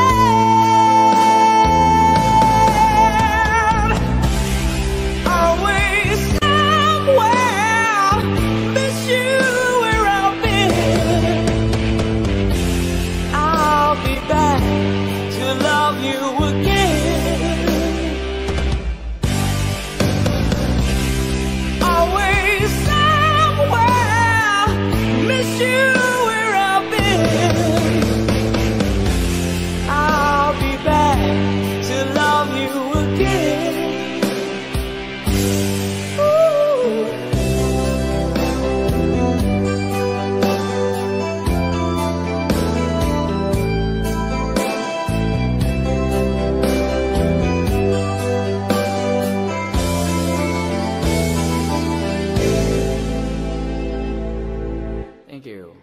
Speaker 11: Thank you.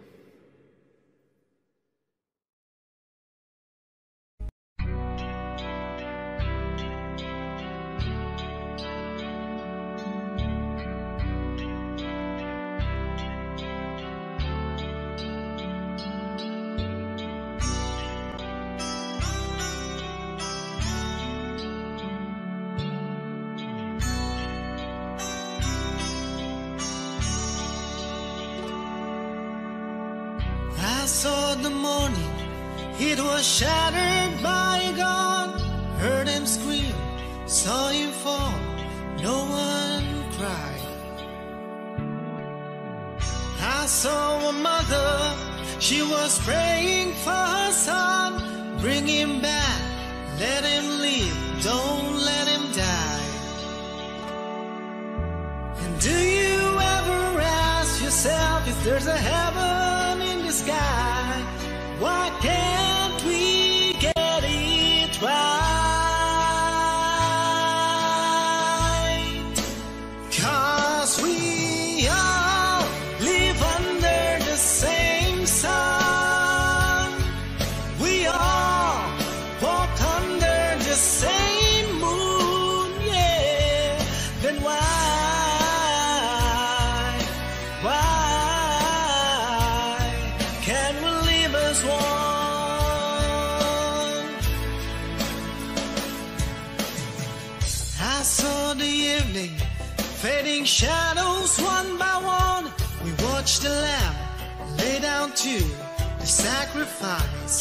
Speaker 4: I saw the morning, it was shattered by a gun. Heard him scream, saw him fall, no one cried. I saw a mother, she was praying for her son. Bring him back, let him live, don't let him die. And do you ever ask yourself if there's a heaven in the sky? Why can't we get it right? 'Cause we all live under the same sun. We as one. I saw the evening fading shadows one by one. We watched the lamb lay down to the sacrifice.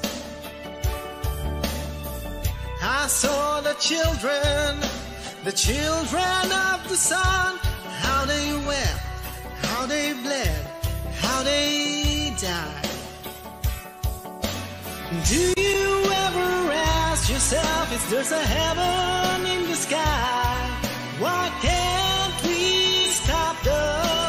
Speaker 4: I saw the children, the children of the sun, how they wept, how they bled, how they died. Do you ever ask yourself if there's a heaven in the sky? Why can't we stop the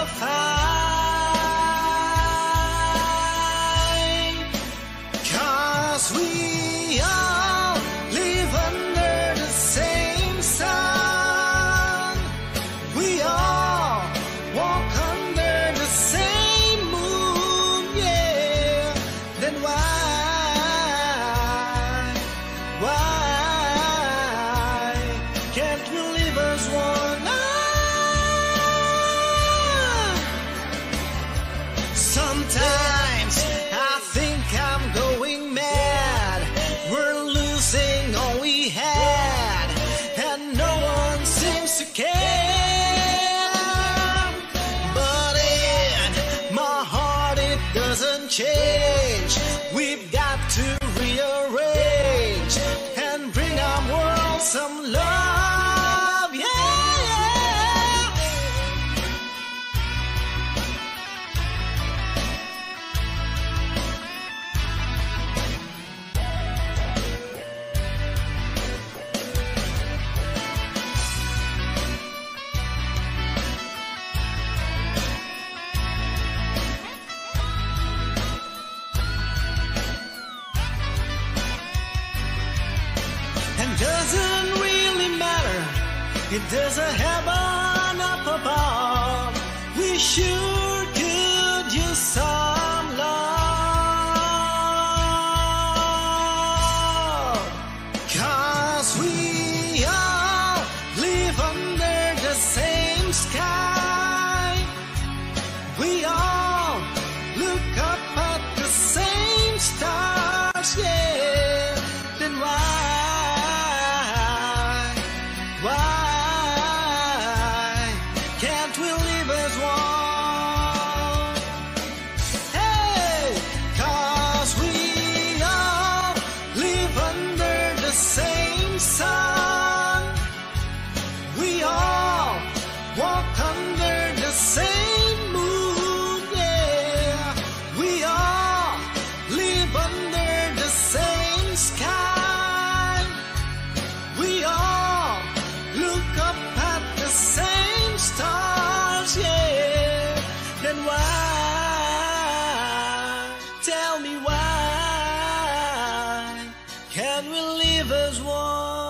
Speaker 4: fight? 'Cause we all live under the same sun. We all walk under the same moon, yeah. Then why, why can't we live as one? Sometimes I think I'm going mad. We're losing all we had, and no one seems to care. But in my heart it doesn't change. We've got to rearrange and bring our world some love, yeah, yeah. And doesn't really matter if there's a heaven up above. We sure could use some love. 'Cause we all live under the same sky. We all look up at the same stars, yeah. Then why, why can't we live as one? Hey, 'cause we all live under the same sun. We all walk under the same moon, yeah. We all live under the same sky. We all look up at the same stars, yeah. Then why, tell me why, can't we live as one?